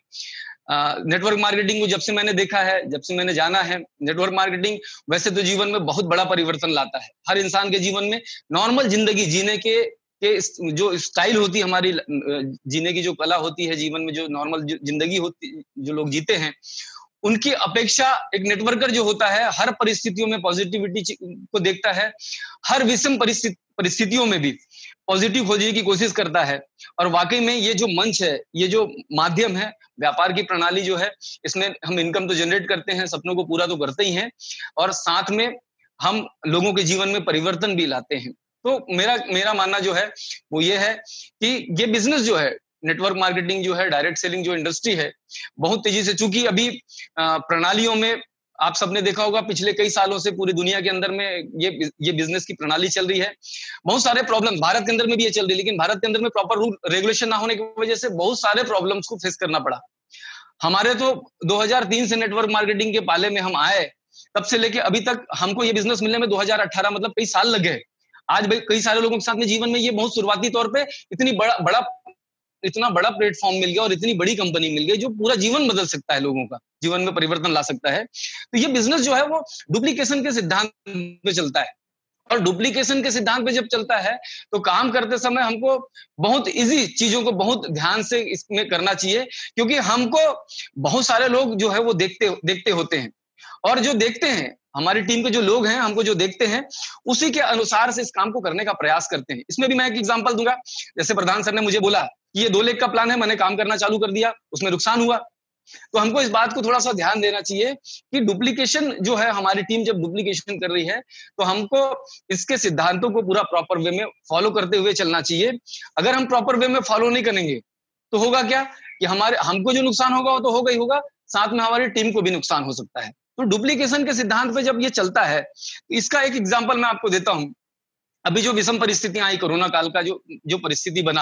नेटवर्क मार्केटिंग को जब से मैंने देखा है, जब से मैंने जाना है, नेटवर्क मार्केटिंग वैसे तो जीवन में बहुत बड़ा परिवर्तन लाता है। हर इंसान के जीवन में नॉर्मल जिंदगी जीने के के जो स्टाइल होती है, हमारी जीने की जो कला होती है, जीवन में जो नॉर्मल जिंदगी होती जो लोग जीते हैं, उनकी अपेक्षा एक नेटवर्कर जो होता है हर परिस्थितियों में पॉजिटिविटी को देखता है, हर विषम परिस्थिति परिस्थितियों में भी पॉजिटिव खोजने की कोशिश करता है। और वाकई में ये जो मंच है, ये जो माध्यम है, व्यापार की प्रणाली जो है, इसमें हम इनकम तो जनरेट करते हैं, सपनों को पूरा तो करते ही हैं, और साथ में हम लोगों के जीवन में परिवर्तन भी लाते हैं। तो मेरा मेरा मानना जो है वो ये है कि ये बिजनेस जो है, नेटवर्क मार्केटिंग जो है, डायरेक्ट सेलिंग जो इंडस्ट्री है, बहुत तेजी से, चूंकि अभी प्रणालियों में आप सबने देखा होगा पिछले कई सालों से पूरी दुनिया के अंदर में ये ये बिजनेस की प्रणाली चल रही है। बहुत सारे प्रॉब्लम भारत के अंदर में भी ये चल रही है, लेकिन भारत के अंदर में प्रॉपर रूल रेगुलेशन ना होने की वजह से बहुत सारे प्रॉब्लम्स को फेस करना पड़ा। हमारे तो दो हज़ार तीन से नेटवर्क मार्केटिंग के पाले में हम आए, तब से लेके अभी तक हमको ये बिजनेस मिलने में दो हज़ार अठारह मतलब कई साल लग गए। आज भाई कई सारे लोगों के साथ में जीवन में ये बहुत शुरुआती तौर पे इतनी बड़ा बड़ा इतना बड़ा प्लेटफॉर्म मिल गया और इतनी बड़ी कंपनी मिल गई जो पूरा जीवन बदल सकता है, लोगों का जीवन में परिवर्तन ला सकता है। तो ये बिजनेस जो है वो डुप्लीकेशन के सिद्धांत पे चलता है, और डुप्लीकेशन के सिद्धांत पे जब चलता है तो काम करते समय हमको बहुत इजी चीजों को बहुत ध्यान से इसमें करना चाहिए, क्योंकि हमको बहुत सारे लोग जो है वो देखते देखते होते हैं, और जो देखते हैं हमारी टीम के जो लोग हैं, हमको जो देखते हैं उसी के अनुसार से इस काम को करने का प्रयास करते हैं। इसमें भी मैं एक एग्जांपल दूंगा। जैसे प्रधान सर ने मुझे बोला कि ये दो लेख का प्लान है, मैंने काम करना चालू कर दिया, उसमें नुकसान हुआ। तो हमको इस बात को थोड़ा सा ध्यान देना चाहिए कि डुप्लीकेशन जो है, हमारी टीम जब डुप्लीकेशन कर रही है तो हमको इसके सिद्धांतों को पूरा प्रॉपर वे में फॉलो करते हुए चलना चाहिए। अगर हम प्रॉपर वे में फॉलो नहीं करेंगे तो होगा क्या कि हमारे हमको जो नुकसान होगा वो तो होगा ही होगा, साथ में हमारी टीम को भी नुकसान हो सकता है। तो डुप्लीकेशन के सिद्धांत पे जब ये चलता है, इसका एक एग्जाम्पल मैं आपको देता हूं। अभी जो विषम परिस्थितियां आई, कोरोना काल का जो जो परिस्थिति बना,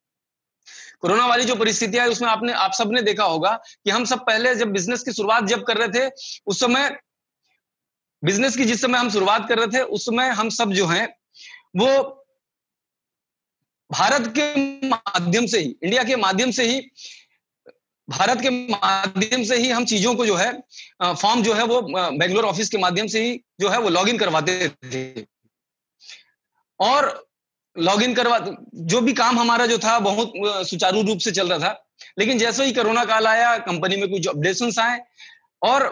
कोरोना वाली जो परिस्थितियां है, उसमें आपने आप सबने देखा होगा कि हम सब पहले जब बिजनेस की शुरुआत जब कर रहे थे, उस समय बिजनेस की जिस समय हम शुरुआत कर रहे थे, उस समय हम सब जो हैं वो भारत के माध्यम से ही, इंडिया के माध्यम से ही, भारत के माध्यम से ही हम चीजों को जो है फॉर्म जो है वो बेंगलोर ऑफिस के माध्यम से ही जो है वो लॉगिन करवाते थे, और लॉगिन करवा जो भी काम हमारा जो था बहुत सुचारू रूप से चल रहा था। लेकिन जैसे ही कोरोना काल आया, कंपनी में कुछ अपडेशंस आए, और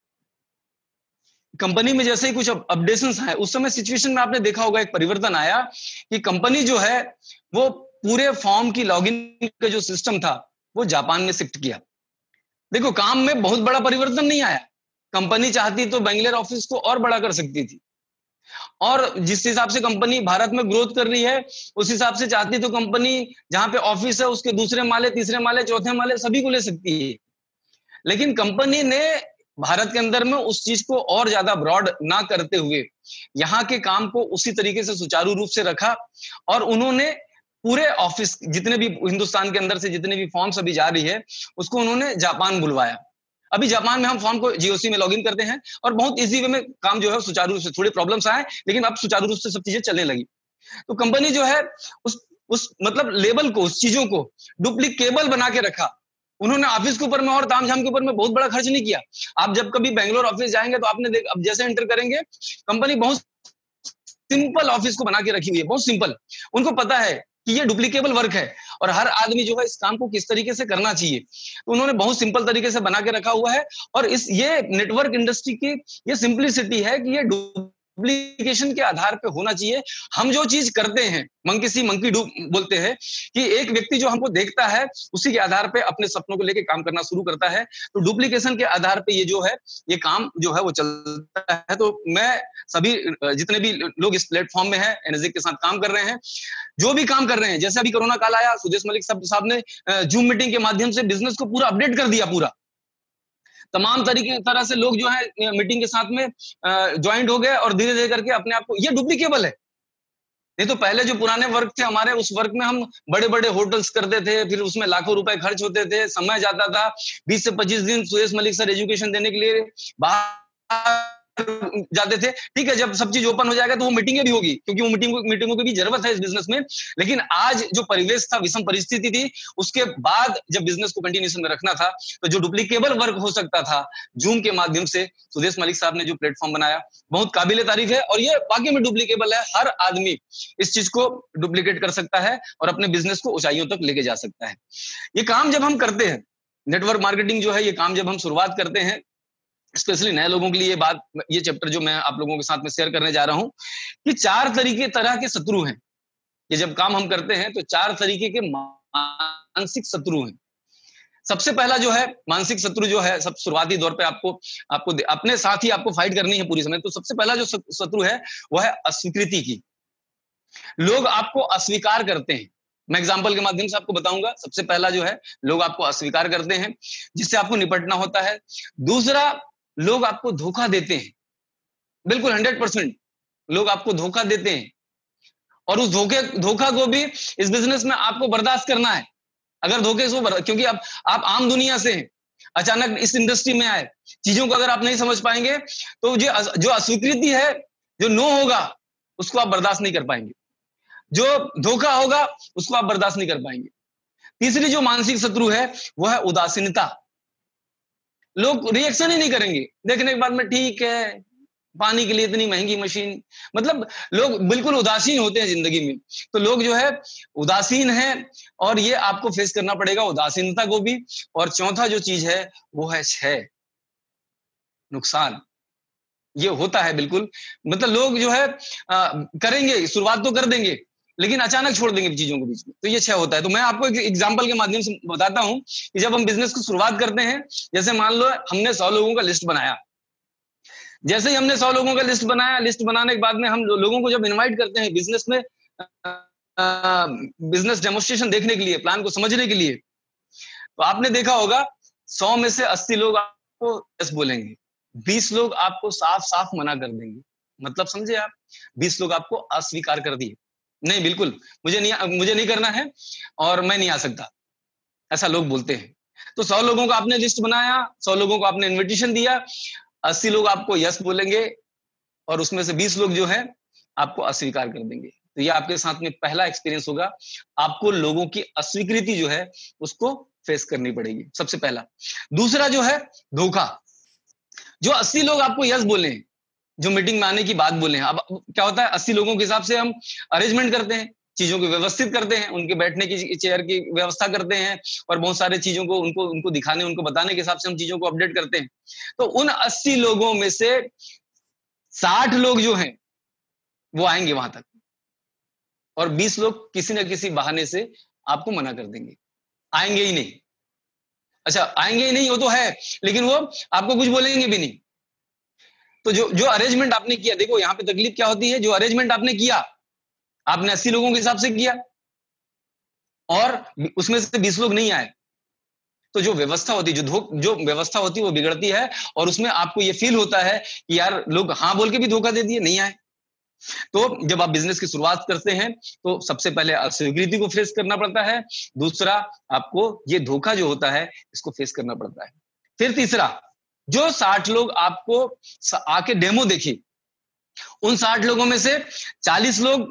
कंपनी में जैसे ही कुछ अपडेशंस आए, उस समय सिचुएशन में आपने देखा होगा एक परिवर्तन आया कि कंपनी जो है वो पूरे फॉर्म की लॉगिन का जो सिस्टम था वो जापान में शिफ्ट किया। देखो, काम में बहुत बड़ा परिवर्तन नहीं आया, कंपनी चाहती तो बेंगलोर ऑफिस को और बड़ा कर सकती थी, और जिस हिसाब से कंपनी भारत में ग्रोथ कर रही है उस हिसाब से चाहती तो कंपनी जहां पे ऑफिस है उसके दूसरे माले, तीसरे माले, चौथे माले सभी को ले सकती है। लेकिन कंपनी ने भारत के अंदर में उस चीज को और ज्यादा ब्रॉड ना करते हुए यहाँ के काम को उसी तरीके से सुचारू रूप से रखा, और उन्होंने पूरे ऑफिस जितने भी हिंदुस्तान के अंदर से जितने भी फॉर्म्स अभी जा रही है उसको उन्होंने जापान बुलवाया। अभी जापान में हम फॉर्म को जीओसी में लॉगिन करते हैं और बहुत इजी वे में काम जो है सुचारू रूप से, थोड़े प्रॉब्लम्स आए लेकिन अब सुचारू रूप से सब चीजें चलने लगी। तो कंपनी जो है उस उस मतलब लेवल को, उस चीजों को डुप्लीकेबल बना के रखा। उन्होंने ऑफिस के ऊपर में और तामझाम के ऊपर में बहुत बड़ा खर्च नहीं किया। आप जब कभी बेंगलोर ऑफिस जाएंगे तो आपने देख, अब जैसे एंटर करेंगे, कंपनी बहुत सिंपल ऑफिस को बना के रखी हुई है, बहुत सिंपल। उनको पता है कि ये डुप्लीकेबल वर्क है और हर आदमी जो है इस काम को किस तरीके से करना चाहिए, तो उन्होंने बहुत सिंपल तरीके से बना के रखा हुआ है। और इस ये नेटवर्क इंडस्ट्री की ये सिंपलिसिटी है कि ये डुप्लीकेशन के आधार पे होना चाहिए। हम जो चीज करते हैं, मंकी सी मंकी डू बोलते हैं कि एक व्यक्ति जो हमको देखता है उसी के आधार पे अपने सपनों को लेके काम करना शुरू करता है। तो डुप्लीकेशन के आधार पे ये जो है ये काम जो है वो चलता है। तो मैं सभी जितने भी लोग इस प्लेटफॉर्म में है एनर्जी के साथ काम कर रहे हैं, जो भी काम कर रहे हैं, जैसे अभी कोरोना काल आया, सुदेश मलिक साहब ने जूम मीटिंग के माध्यम से बिजनेस को पूरा अपडेट कर दिया। पूरा तमाम तरीके तरह से लोग जो है मीटिंग के साथ में ज्वाइंट हो गए और धीरे धीरे करके अपने आप को, ये डुप्लीकेबल है। नहीं तो पहले जो पुराने वर्क थे हमारे, उस वर्क में हम बड़े बड़े होटल्स करते थे, फिर उसमें लाखों रुपए खर्च होते थे, समय जाता था। बीस से पच्चीस दिन सुरेश मलिक सर एजुकेशन देने के लिए बाहर जाते थे। ठीक है, जब सब चीज ओपन हो जाएगा तो वो मीटिंगें भी होगी, क्योंकि वो मीटिंग मीटिंगों की भी जरूरत है इस बिजनेस में। लेकिन आज जो परिवेश था, विषम परिस्थिति थी, उसके बाद जब बिजनेस को कंटिन्यूएशन में रखना था, तो जो डुप्लीकेबल वर्क हो सकता था जूम के माध्यम से, सुरेश मलिक साहब ने जो प्लेटफॉर्म बनाया, बहुत काबिले तारीफ है। और ये वाकई में डुप्लीकेबल है, हर आदमी इस चीज को डुप्लीकेट कर सकता है और अपने बिजनेस को ऊंचाइयों तक लेके जा सकता है। ये काम जब हम करते हैं, नेटवर्क मार्केटिंग जो है, ये काम जब हम शुरुआत करते हैं, स्पेशली नए लोगों के लिए ये बात, ये चैप्टर जो मैं आप लोगों के साथ में शेयर करने जा रहा हूं, कि चार तरीके तरह के शत्रु हैं। ये जब काम हम करते हैं तो चार तरीके के मानसिक शत्रु हैं। सबसे पहला जो है मानसिक शत्रु जो है, सब शुरुआती दौर पे आपको आपको अपने साथ ही आपको फाइट करनी है पूरी समय। तो सबसे पहला जो शत्रु है वो है अस्वीकृति की। लोग आपको अस्वीकार करते हैं। मैं एग्जांपल के माध्यम से आपको बताऊंगा। सबसे पहला जो है, लोग आपको अस्वीकार करते हैं, जिससे आपको निपटना होता है। दूसरा, लोग आपको धोखा देते हैं। बिल्कुल हंड्रेड परसेंट लोग आपको धोखा देते हैं, और उस धोखे धोखा को भी इस बिजनेस में आपको बर्दाश्त करना है। अगर धोखे से, क्योंकि आप आप आम दुनिया से हैं, अचानक इस इंडस्ट्री में आए, चीजों को अगर आप नहीं समझ पाएंगे तो जो जो अस्वीकृति है, जो नो होगा, उसको आप बर्दाश्त नहीं कर पाएंगे। जो धोखा होगा उसको आप बर्दाश्त नहीं कर पाएंगे। तीसरी जो मानसिक शत्रु है वो है उदासीनता। लोग रिएक्शन ही नहीं करेंगे, देखने के बाद में ठीक है, पानी के लिए इतनी महंगी मशीन, मतलब लोग बिल्कुल उदासीन होते हैं जिंदगी में। तो लोग जो है उदासीन हैं, और ये आपको फेस करना पड़ेगा उदासीनता को भी। और चौथा जो चीज है वो है क्षय, नुकसान। ये होता है बिल्कुल, मतलब लोग जो है आ, करेंगे, शुरुआत तो कर देंगे, लेकिन अचानक छोड़ देंगे चीजों को बीच में, तो ये क्षय होता है। तो मैं आपको एक एग्जांपल के माध्यम से बताता हूं कि जब हम बिजनेस की शुरुआत करते हैं, जैसे मान लो हमने सौ लोगों का लिस्ट बनाया। जैसे ही हमने सौ लोगों का लिस्ट बनाया, लिस्ट बनाने के बाद में हम लोगों को जब इनवाइट करते हैं बिजनेस में, बिजनेस डेमोन्स्ट्रेशन देखने के लिए, प्लान को समझने के लिए, तो आपने देखा होगा सौ में से अस्सी लोग आपको यस बोलेंगे, बीस लोग आपको साफ साफ मना कर देंगे। मतलब समझे आप, बीस लोग आपको अस्वीकार कर दिए, नहीं बिल्कुल मुझे नहीं मुझे नहीं करना है और मैं नहीं आ सकता, ऐसा लोग बोलते हैं। तो सौ लोगों का आपने लिस्ट बनाया, सौ लोगों को आपने इन्विटेशन दिया, अस्सी लोग आपको यस बोलेंगे और उसमें से बीस लोग जो है आपको अस्वीकार कर देंगे। तो ये आपके साथ में पहला एक्सपीरियंस होगा, आपको लोगों की अस्वीकृति जो है उसको फेस करनी पड़ेगी, सबसे पहला। दूसरा जो है धोखा। जो अस्सी लोग आपको यस बोले हैं, जो मीटिंग में आने की बात बोले हैं, अब क्या होता है, अस्सी लोगों के हिसाब से हम अरेंजमेंट करते हैं, चीजों को व्यवस्थित करते हैं, उनके बैठने की चेयर की व्यवस्था करते हैं, और बहुत सारे चीजों को उनको उनको दिखाने, उनको बताने के हिसाब से हम चीजों को अपडेट करते हैं। तो उन अस्सी लोगों में से साठ लोग जो हैं वो आएंगे वहां तक, और बीस लोग किसी न किसी बहाने से आपको मना कर देंगे, आएंगे ही नहीं। अच्छा, आएंगे ही नहीं वो तो है, लेकिन वो आपको कुछ बोलेंगे भी नहीं। तो जो जो अरेंजमेंट आपने किया, देखो यहाँ पे तकलीफ क्या होती है, जो अरेंजमेंट आपने किया, आपने अस्सी लोगों के हिसाब से किया और उसमें से बीस लोग नहीं आए, तो जो व्यवस्था होती है, जो जो व्यवस्था होती है वो बिगड़ती है, और उसमें आपको ये फील होता है कि यार लोग हाँ बोल के भी धोखा दे दिए, नहीं आए। तो जब आप बिजनेस की शुरुआत करते हैं तो सबसे पहले अस्वीकृति को फेस करना पड़ता है, दूसरा आपको ये धोखा जो होता है इसको फेस करना पड़ता है। फिर तीसरा, जो साठ लोग आपको आके डेमो देखी, उन साठ लोगों में से चालीस लोग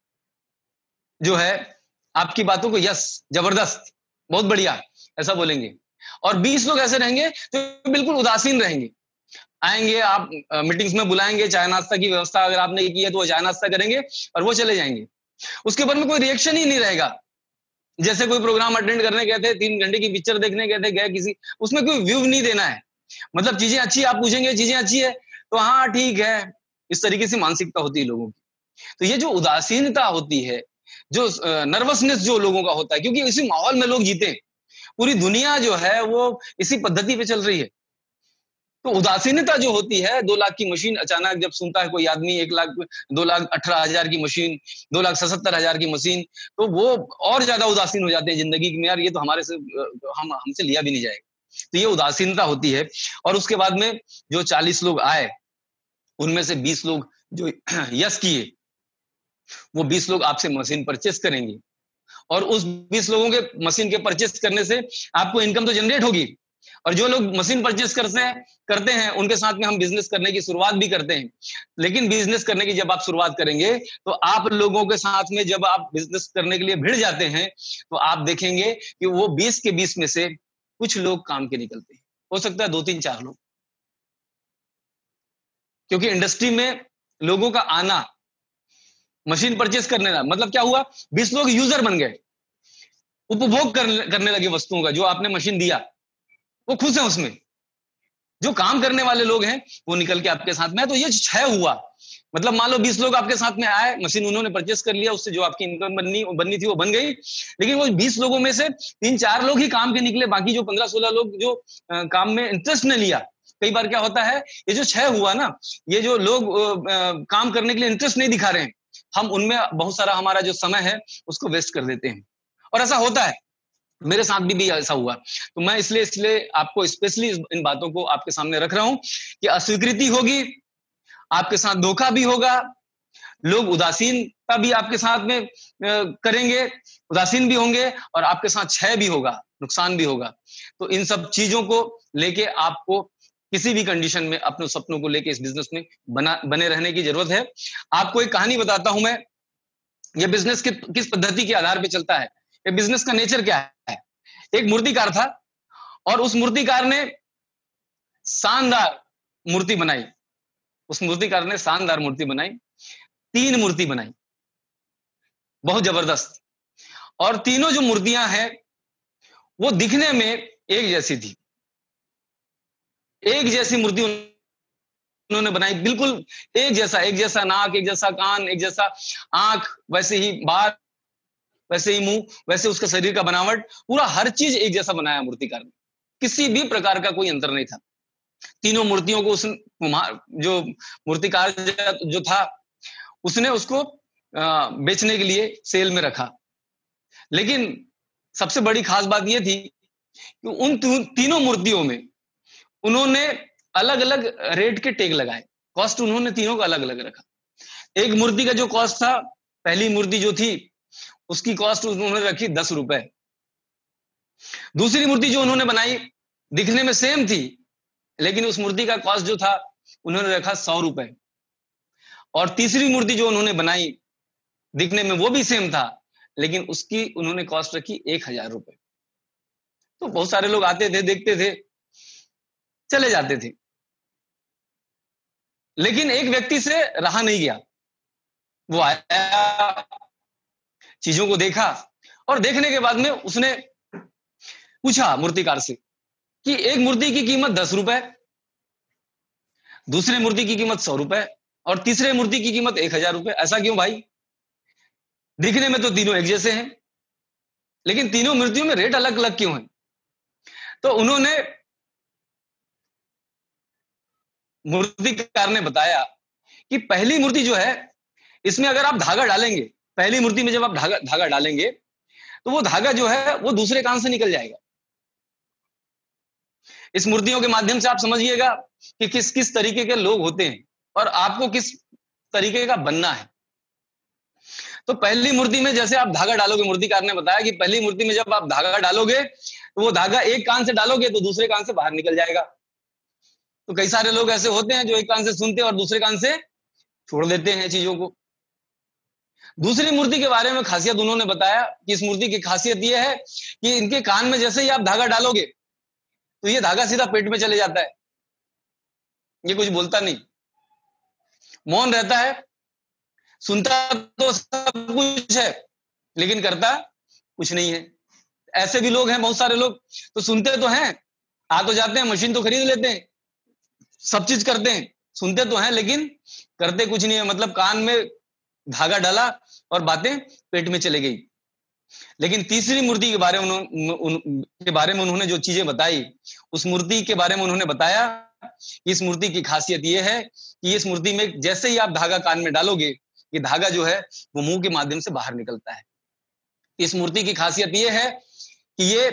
जो है आपकी बातों को यस, जबरदस्त, बहुत बढ़िया ऐसा बोलेंगे, और बीस लोग ऐसे रहेंगे जो बिल्कुल उदासीन रहेंगे। आएंगे, आप मीटिंग्स में बुलाएंगे, चाय नाश्ता की व्यवस्था अगर आपने की है तो वो चाय नाश्ता करेंगे और वो चले जाएंगे, उसके बाद में कोई रिएक्शन ही नहीं रहेगा। जैसे कोई प्रोग्राम अटेंड करने गए थे, तीन घंटे की पिक्चर देखने गए थे, गए किसी, उसमें कोई व्यू नहीं देना है, मतलब चीजें अच्छी, आप पूछेंगे चीजें अच्छी है तो हाँ ठीक है, इस तरीके से मानसिकता होती है लोगों की। तो ये जो उदासीनता होती है, जो नर्वसनेस जो लोगों का होता है, क्योंकि इसी माहौल में लोग जीते हैं, पूरी दुनिया जो है वो इसी पद्धति पे चल रही है। तो उदासीनता जो होती है, दो लाख की मशीन अचानक जब सुनता है कोई आदमी, एक लाख दो लाख अठारह हजार की मशीन, दो लाख सत्तर हजार की मशीन, तो वो और ज्यादा उदासीन हो जाते हैं जिंदगी में, यार ये तो हमारे से हम हमसे लिया भी नहीं जाएगा। तो ये उदासीनता होती है। और उसके बाद में जो चालीस लोग आए, उनमें से बीस लोग जो यस किए, वो बीस लोग आपसे मशीन परचेस करेंगे और उस बीस लोगों के मशीन के परचेस करने से आपको इनकम तो जनरेट होगी। और जो लोग मशीन परचेस करते हैं करते हैं उनके साथ में हम बिजनेस करने की शुरुआत भी करते हैं। लेकिन बिजनेस करने की जब आप शुरुआत करेंगे तो आप लोगों के साथ में जब आप बिजनेस करने के लिए भिड़ जाते हैं तो आप देखेंगे कि वो बीस के बीस में से कुछ लोग काम के निकलते हैं, हो सकता है दो तीन चार लोग। क्योंकि इंडस्ट्री में लोगों का आना, मशीन परचेस करने का मतलब क्या हुआ, बीस लोग यूजर बन गए, उपभोग करने लगे वस्तुओं का, जो आपने मशीन दिया वो खुश है उसमें। जो काम करने वाले लोग हैं वो निकल के आपके साथ में है। तो ये छह हुआ, मतलब मान लो बीस लोग आपके साथ में आए, मशीन उन्होंने परचेस कर लिया, उससे जो आपकी इनकम बननी बननी थी वो बन गई। लेकिन वो बीस लोगों में से तीन चार लोग ही काम के निकले, बाकी जो पंद्रह सोलह लोग जो आ, काम में इंटरेस्ट नहीं लिया। कई बार क्या होता है, ये जो छह हुआ ना, ये जो लोग आ, काम करने के लिए इंटरेस्ट नहीं दिखा रहे हैं, हम उनमें बहुत सारा हमारा जो समय है उसको वेस्ट कर देते हैं। और ऐसा होता है, मेरे साथ भी, भी ऐसा हुआ। तो मैं इसलिए इसलिए आपको स्पेशली इन बातों को आपके सामने रख रहा हूं कि अस्वीकृति होगी, आपके साथ धोखा भी होगा, लोग उदासीनता भी आपके साथ में करेंगे, उदासीन भी होंगे, और आपके साथ क्षय भी होगा, नुकसान भी होगा। तो इन सब चीजों को लेके आपको किसी भी कंडीशन में अपने सपनों को लेके इस बिजनेस में बना बने रहने की जरूरत है। आपको एक कहानी बताता हूं मैं, ये बिजनेस कि, किस पद्धति के आधार पर चलता है, ये बिजनेस का नेचर क्या है। एक मूर्तिकार था और उस मूर्तिकार ने शानदार मूर्ति बनाई, उस मूर्तिकार ने शानदार मूर्ति बनाई, तीन मूर्ति बनाई, बहुत जबरदस्त। और तीनों जो मूर्तियां हैं वो दिखने में एक जैसी थी, एक जैसी मूर्ति उन्होंने बनाई, बिल्कुल एक जैसा, एक जैसा नाक, एक जैसा कान, एक जैसा आंख, वैसे ही बाल, वैसे ही मुंह, वैसे उसका शरीर का बनावट, पूरा हर चीज एक जैसा बनाया मूर्तिकार ने, किसी भी प्रकार का कोई अंतर नहीं था। तीनों मूर्तियों को उस जो मूर्तिकार जो था उसने उसको बेचने के लिए सेल में रखा। लेकिन सबसे बड़ी खास बात यह थी कि उन तीनों मूर्तियों में उन्होंने अलग अलग रेट के टैग लगाए, कॉस्ट उन्होंने तीनों का अलग अलग रखा। एक मूर्ति का जो कॉस्ट था, पहली मूर्ति जो थी उसकी कॉस्ट उन्होंने रखी दस रुपए। दूसरी मूर्ति जो उन्होंने बनाई दिखने में सेम थी, लेकिन उस मूर्ति का कॉस्ट जो था उन्होंने रखा सौ रुपए। और तीसरी मूर्ति जो उन्होंने बनाई दिखने में वो भी सेम था, लेकिन उसकी उन्होंने कॉस्ट रखी एक हजार रुपए। तो बहुत सारे लोग आते थे, देखते थे, चले जाते थे, लेकिन एक व्यक्ति से रहा नहीं गया। वो आया, चीजों को देखा, और देखने के बाद में उसने पूछा मूर्तिकार से कि एक मूर्ति की कीमत दस रुपए, दूसरे मूर्ति की कीमत सौ रुपए, और तीसरे मूर्ति की कीमत एक हजार रुपए। ऐसा क्यों भाई? दिखने में तो तीनों एक जैसे हैं, लेकिन तीनों मूर्तियों में रेट अलग अलग क्यों है? तो उन्होंने, मूर्तिकार ने बताया कि पहली मूर्ति जो है, इसमें अगर आप धागा डालेंगे, पहली मूर्ति में जब आप धागा धागा डालेंगे तो वो धागा जो है वो दूसरे कान से निकल जाएगा। इस मूर्तियों के माध्यम से आप समझिएगा कि किस किस तरीके के लोग होते हैं और आपको किस तरीके का बनना है। तो पहली मूर्ति में जैसे आप धागा डालोगे, मूर्तिकार ने बताया कि पहली मूर्ति में जब आप धागा डालोगे तो वो धागा एक कान से डालोगे तो दूसरे कान से बाहर निकल जाएगा। तो कई सारे लोग ऐसे होते हैं जो एक कान से सुनते हैं और दूसरे कान से छोड़ देते हैं चीजों को। दूसरी मूर्ति के बारे में खासियत उन्होंने बताया कि इस मूर्ति की खासियत यह है कि इनके कान में जैसे ही आप धागा डालोगे तो ये धागा सीधा पेट में चले जाता है। ये कुछ बोलता नहीं, मौन रहता है, सुनता तो सब कुछ है लेकिन करता कुछ नहीं है। ऐसे भी लोग हैं, बहुत सारे लोग तो सुनते तो हैं, आ तो जाते हैं, मशीन तो खरीद लेते हैं, सब चीज करते हैं, सुनते तो हैं लेकिन करते कुछ नहीं है। मतलब कान में धागा डाला और बातें पेट में चले गई। लेकिन तीसरी मूर्ति के बारे में उन, के बारे में उन्होंने जो चीजें बताई, उस मूर्ति के बारे में उन्होंने बताया कि इस मूर्ति की खासियत यह है कि इस मूर्ति में जैसे ही आप धागा कान में डालोगे, ये धागा जो है वो मुंह के माध्यम से बाहर निकलता है। इस मूर्ति की खासियत यह है कि ये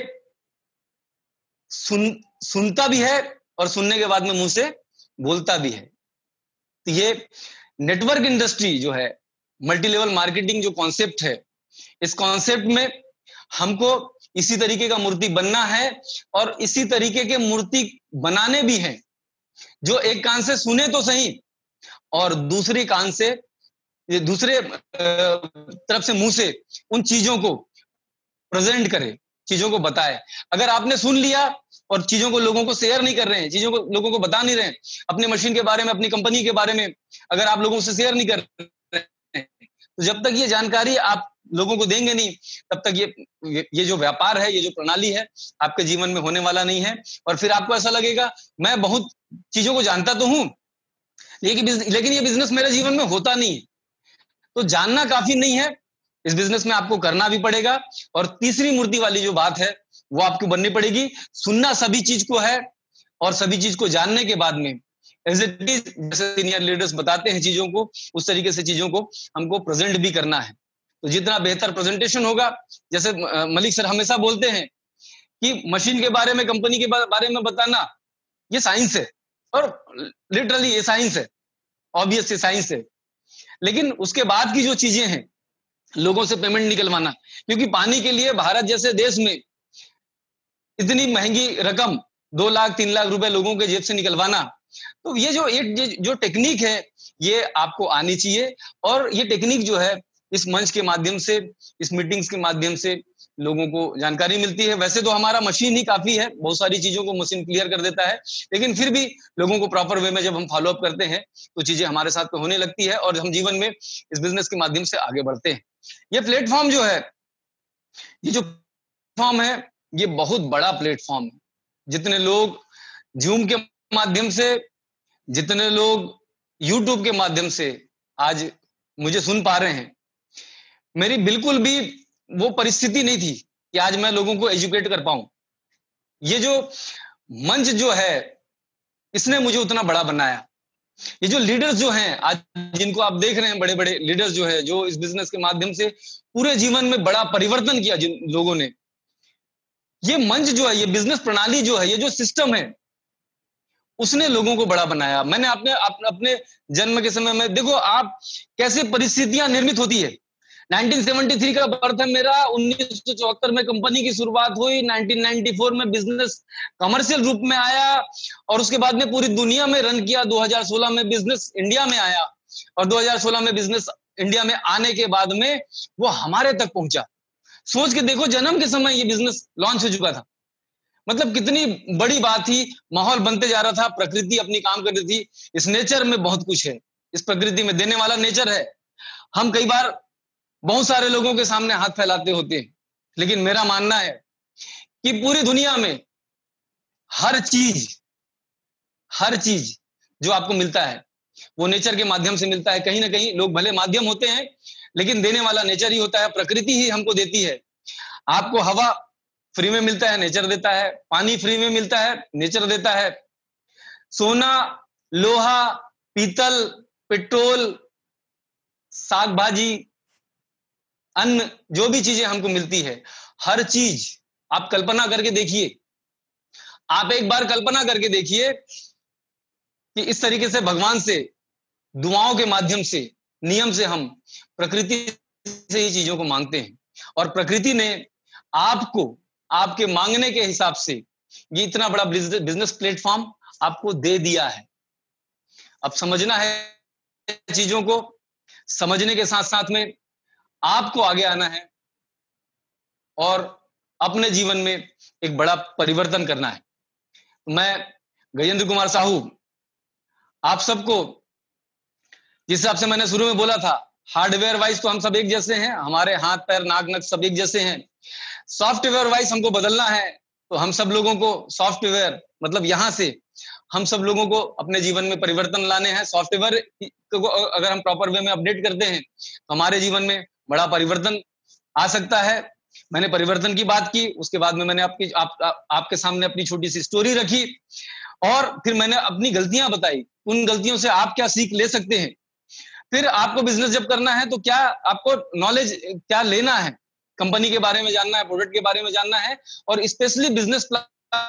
सुन सुनता भी है और सुनने के बाद में मुंह से बोलता भी है। तो ये नेटवर्क इंडस्ट्री जो है मल्टी लेवल मार्केटिंग जो कॉन्सेप्ट है, इस कॉन्सेप्ट में हमको इसी तरीके का मूर्ति बनना है और इसी तरीके के मूर्ति बनाने भी हैं, जो एक कान से सुने तो सही और दूसरी कान से, दूसरे तरफ से, मुंह से उन चीजों को प्रेजेंट करे, चीजों को बताए। अगर आपने सुन लिया और चीजों को लोगों को शेयर नहीं कर रहे हैं, चीजों को लोगों को बता नहीं रहे हैं, अपनी मशीन के बारे में, अपनी कंपनी के बारे में अगर आप लोगों से शेयर नहीं कर रहे हैं, तो जब तक ये जानकारी आप लोगों को देंगे नहीं, तब तक ये ये जो व्यापार है, ये जो प्रणाली है, आपके जीवन में होने वाला नहीं है। और फिर आपको ऐसा लगेगा मैं बहुत चीजों को जानता तो हूं, लेकिन लेकिन ये बिजनेस मेरे जीवन में होता नहीं है। तो जानना काफी नहीं है, इस बिजनेस में आपको करना भी पड़ेगा। और तीसरी मूर्ति वाली जो बात है वो आपको बननी पड़ेगी। सुनना सभी चीज को है और सभी चीज को जानने के बाद में एज इट इज, जैसे सीनियर लीडर्स बताते हैं चीजों को, उस तरीके से चीजों को हमको प्रेजेंट भी करना है। तो जितना बेहतर प्रेजेंटेशन होगा, जैसे मलिक सर हमेशा बोलते हैं कि मशीन के बारे में, कंपनी के बारे में बताना ये साइंस है, और लिटरली ये साइंस है, ऑब्वियस ये साइंस है। लेकिन उसके बाद की जो चीजें हैं, लोगों से पेमेंट निकलवाना, क्योंकि पानी के लिए भारत जैसे देश में इतनी महंगी रकम दो लाख तीन लाख रुपए लोगों के जेब से निकलवाना, तो ये जो ये जो टेक्निक है ये आपको आनी चाहिए। और ये टेक्निक जो है इस मंच के माध्यम से, इस मीटिंग्स के माध्यम से लोगों को जानकारी मिलती है। वैसे तो हमारा मशीन ही काफी है, बहुत सारी चीजों को मशीन क्लियर कर देता है, लेकिन फिर भी लोगों को प्रॉपर वे में जब हम फॉलो अप करते हैं तो चीजें हमारे साथ तो होने लगती है और हम जीवन में इस बिजनेस के माध्यम से आगे बढ़ते हैं। ये प्लेटफॉर्म जो है, ये जो प्लेटफॉर्म है, ये बहुत बड़ा प्लेटफॉर्म है। जितने लोग जूम के माध्यम से, जितने लोग यूट्यूब के माध्यम से आज मुझे सुन पा रहे हैं, मेरी बिल्कुल भी वो परिस्थिति नहीं थी कि आज मैं लोगों को एजुकेट कर पाऊं। ये जो मंच जो है, इसने मुझे उतना बड़ा बनाया। ये जो लीडर्स जो हैं आज, जिनको आप देख रहे हैं, बड़े बड़े लीडर्स जो है, जो इस बिजनेस के माध्यम से पूरे जीवन में बड़ा परिवर्तन किया जिन लोगों ने, ये मंच जो है, ये बिजनेस प्रणाली जो है, ये जो सिस्टम है, उसने लोगों को बड़ा बनाया। मैंने अपने अपने जन्म के समय में, देखो आप कैसे परिस्थितियां निर्मित होती है। उन्नीस सौ तिहत्तर का बर्थ है मेरा, उन्नीस सौ चौहत्तर में कंपनी की शुरुआत हुई, उन्नीस सौ चौरानवे में बिजनेस कमर्शियल रूप में आया और उसके बाद में पूरी दुनिया में रन किया। दो हज़ार सोलह में बिजनेस इंडिया में आया और दो हज़ार सोलह में बिजनेस इंडिया में आने के बाद में वो हमारे तक पहुंचा। सोच के देखो, जन्म के समय ये बिजनेस लॉन्च हो चुका था। मतलब कितनी बड़ी बात थी। माहौल बनते जा रहा था, प्रकृति अपनी काम कर रही थी। इस नेचर में बहुत कुछ है, इस प्रकृति में देने वाला नेचर है। हम कई बार बहुत सारे लोगों के सामने हाथ फैलाते होते हैं, लेकिन मेरा मानना है कि पूरी दुनिया में हर चीज हर चीज जो आपको मिलता है वो नेचर के माध्यम से मिलता है। कहीं ना कहीं लोग भले माध्यम होते हैं, लेकिन देने वाला नेचर ही होता है, प्रकृति ही हमको देती है। आपको हवा फ्री में मिलता है, नेचर देता है। पानी फ्री में मिलता है, नेचर देता है। सोना, लोहा, पीतल, पेट्रोल, साग भाजी, अन्न, जो भी चीजें हमको मिलती है, हर चीज आप कल्पना करके देखिए। आप एक बार कल्पना करके देखिए कि इस तरीके से भगवान से दुआओं के माध्यम से, नियम से हम प्रकृति से ही चीजों को मांगते हैं और प्रकृति ने आपको आपके मांगने के हिसाब से ये इतना बड़ा बिजनेस प्लेटफॉर्म आपको दे दिया है। अब समझना है चीजों को, समझने के साथ साथ में आपको आगे आना है और अपने जीवन में एक बड़ा परिवर्तन करना है। मैं गजेंद्र कुमार साहू आप सबको, जिस हिसाब से मैंने शुरू में बोला था, हार्डवेयर वाइज तो हम सब एक जैसे हैं, हमारे हाथ पैर नाक नक सब एक जैसे हैं। सॉफ्टवेयर वाइज हमको बदलना है, तो हम सब लोगों को सॉफ्टवेयर, मतलब यहां से हम सब लोगों को अपने जीवन में परिवर्तन लाने हैं। सॉफ्टवेयर को अगर हम प्रॉपर वे में अपडेट करते हैं तो हमारे जीवन में बड़ा परिवर्तन आ सकता है। मैंने परिवर्तन की बात की, उसके बाद में मैंने आपकी आप, आप, आपके सामने अपनी छोटी सी स्टोरी रखी और फिर मैंने अपनी गलतियां बताई, उन गलतियों से आप क्या सीख ले सकते हैं। फिर आपको बिजनेस जब करना है तो क्या आपको नॉलेज क्या लेना है, कंपनी के बारे में जानना है, प्रोडक्ट के बारे में जानना है और स्पेशली बिजनेस प्लान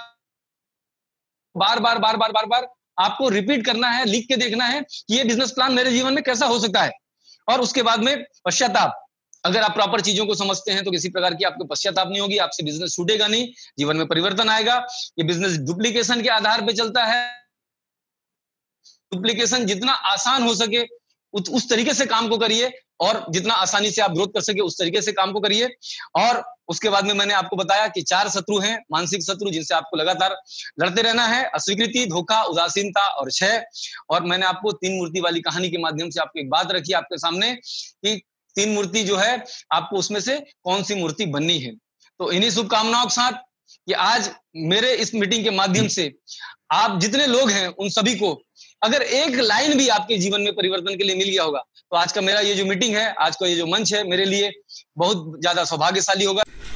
बार बार बार बार बार बार आपको रिपीट करना है, लिख के देखना है कि ये बिजनेस प्लान मेरे जीवन में कैसा हो सकता है। और उसके बाद में पश्चाताप। अगर आप प्रॉपर चीजों को समझते हैं तो किसी प्रकार की आपको पश्चाताप नहीं होगी, आपसे बिजनेस छूटेगा नहीं, जीवन में परिवर्तन आएगा। ये बिजनेस डुप्लीकेशन के आधार पर चलता है। डुप्लीकेशन जितना आसान हो सके उस, उस तरीके से काम को करिए, और जितना आसानी से आप ग्रोथ कर सके उस तरीके से काम को करिए। और उसके बाद में मैंने आपको बताया कि चार शत्रु हैं, मानसिक शत्रु, जिनसे आपको लगातार लड़ते रहना है: अस्वीकृति, धोखा, उदासीनता और क्षय। और मैंने आपको तीन मूर्ति वाली कहानी के माध्यम से आपको एक बात रखी आपके सामने कि तीन मूर्ति जो है आपको उसमें से कौन सी मूर्ति बननी है। तो इन्हीं शुभकामनाओं के साथ कि आज मेरे इस मीटिंग के माध्यम से आप जितने लोग हैं उन सभी को अगर एक लाइन भी आपके जीवन में परिवर्तन के लिए मिल गया होगा, तो आज का मेरा ये जो मीटिंग है, आज का ये जो मंच है, मेरे लिए बहुत ज्यादा सौभाग्यशाली होगा।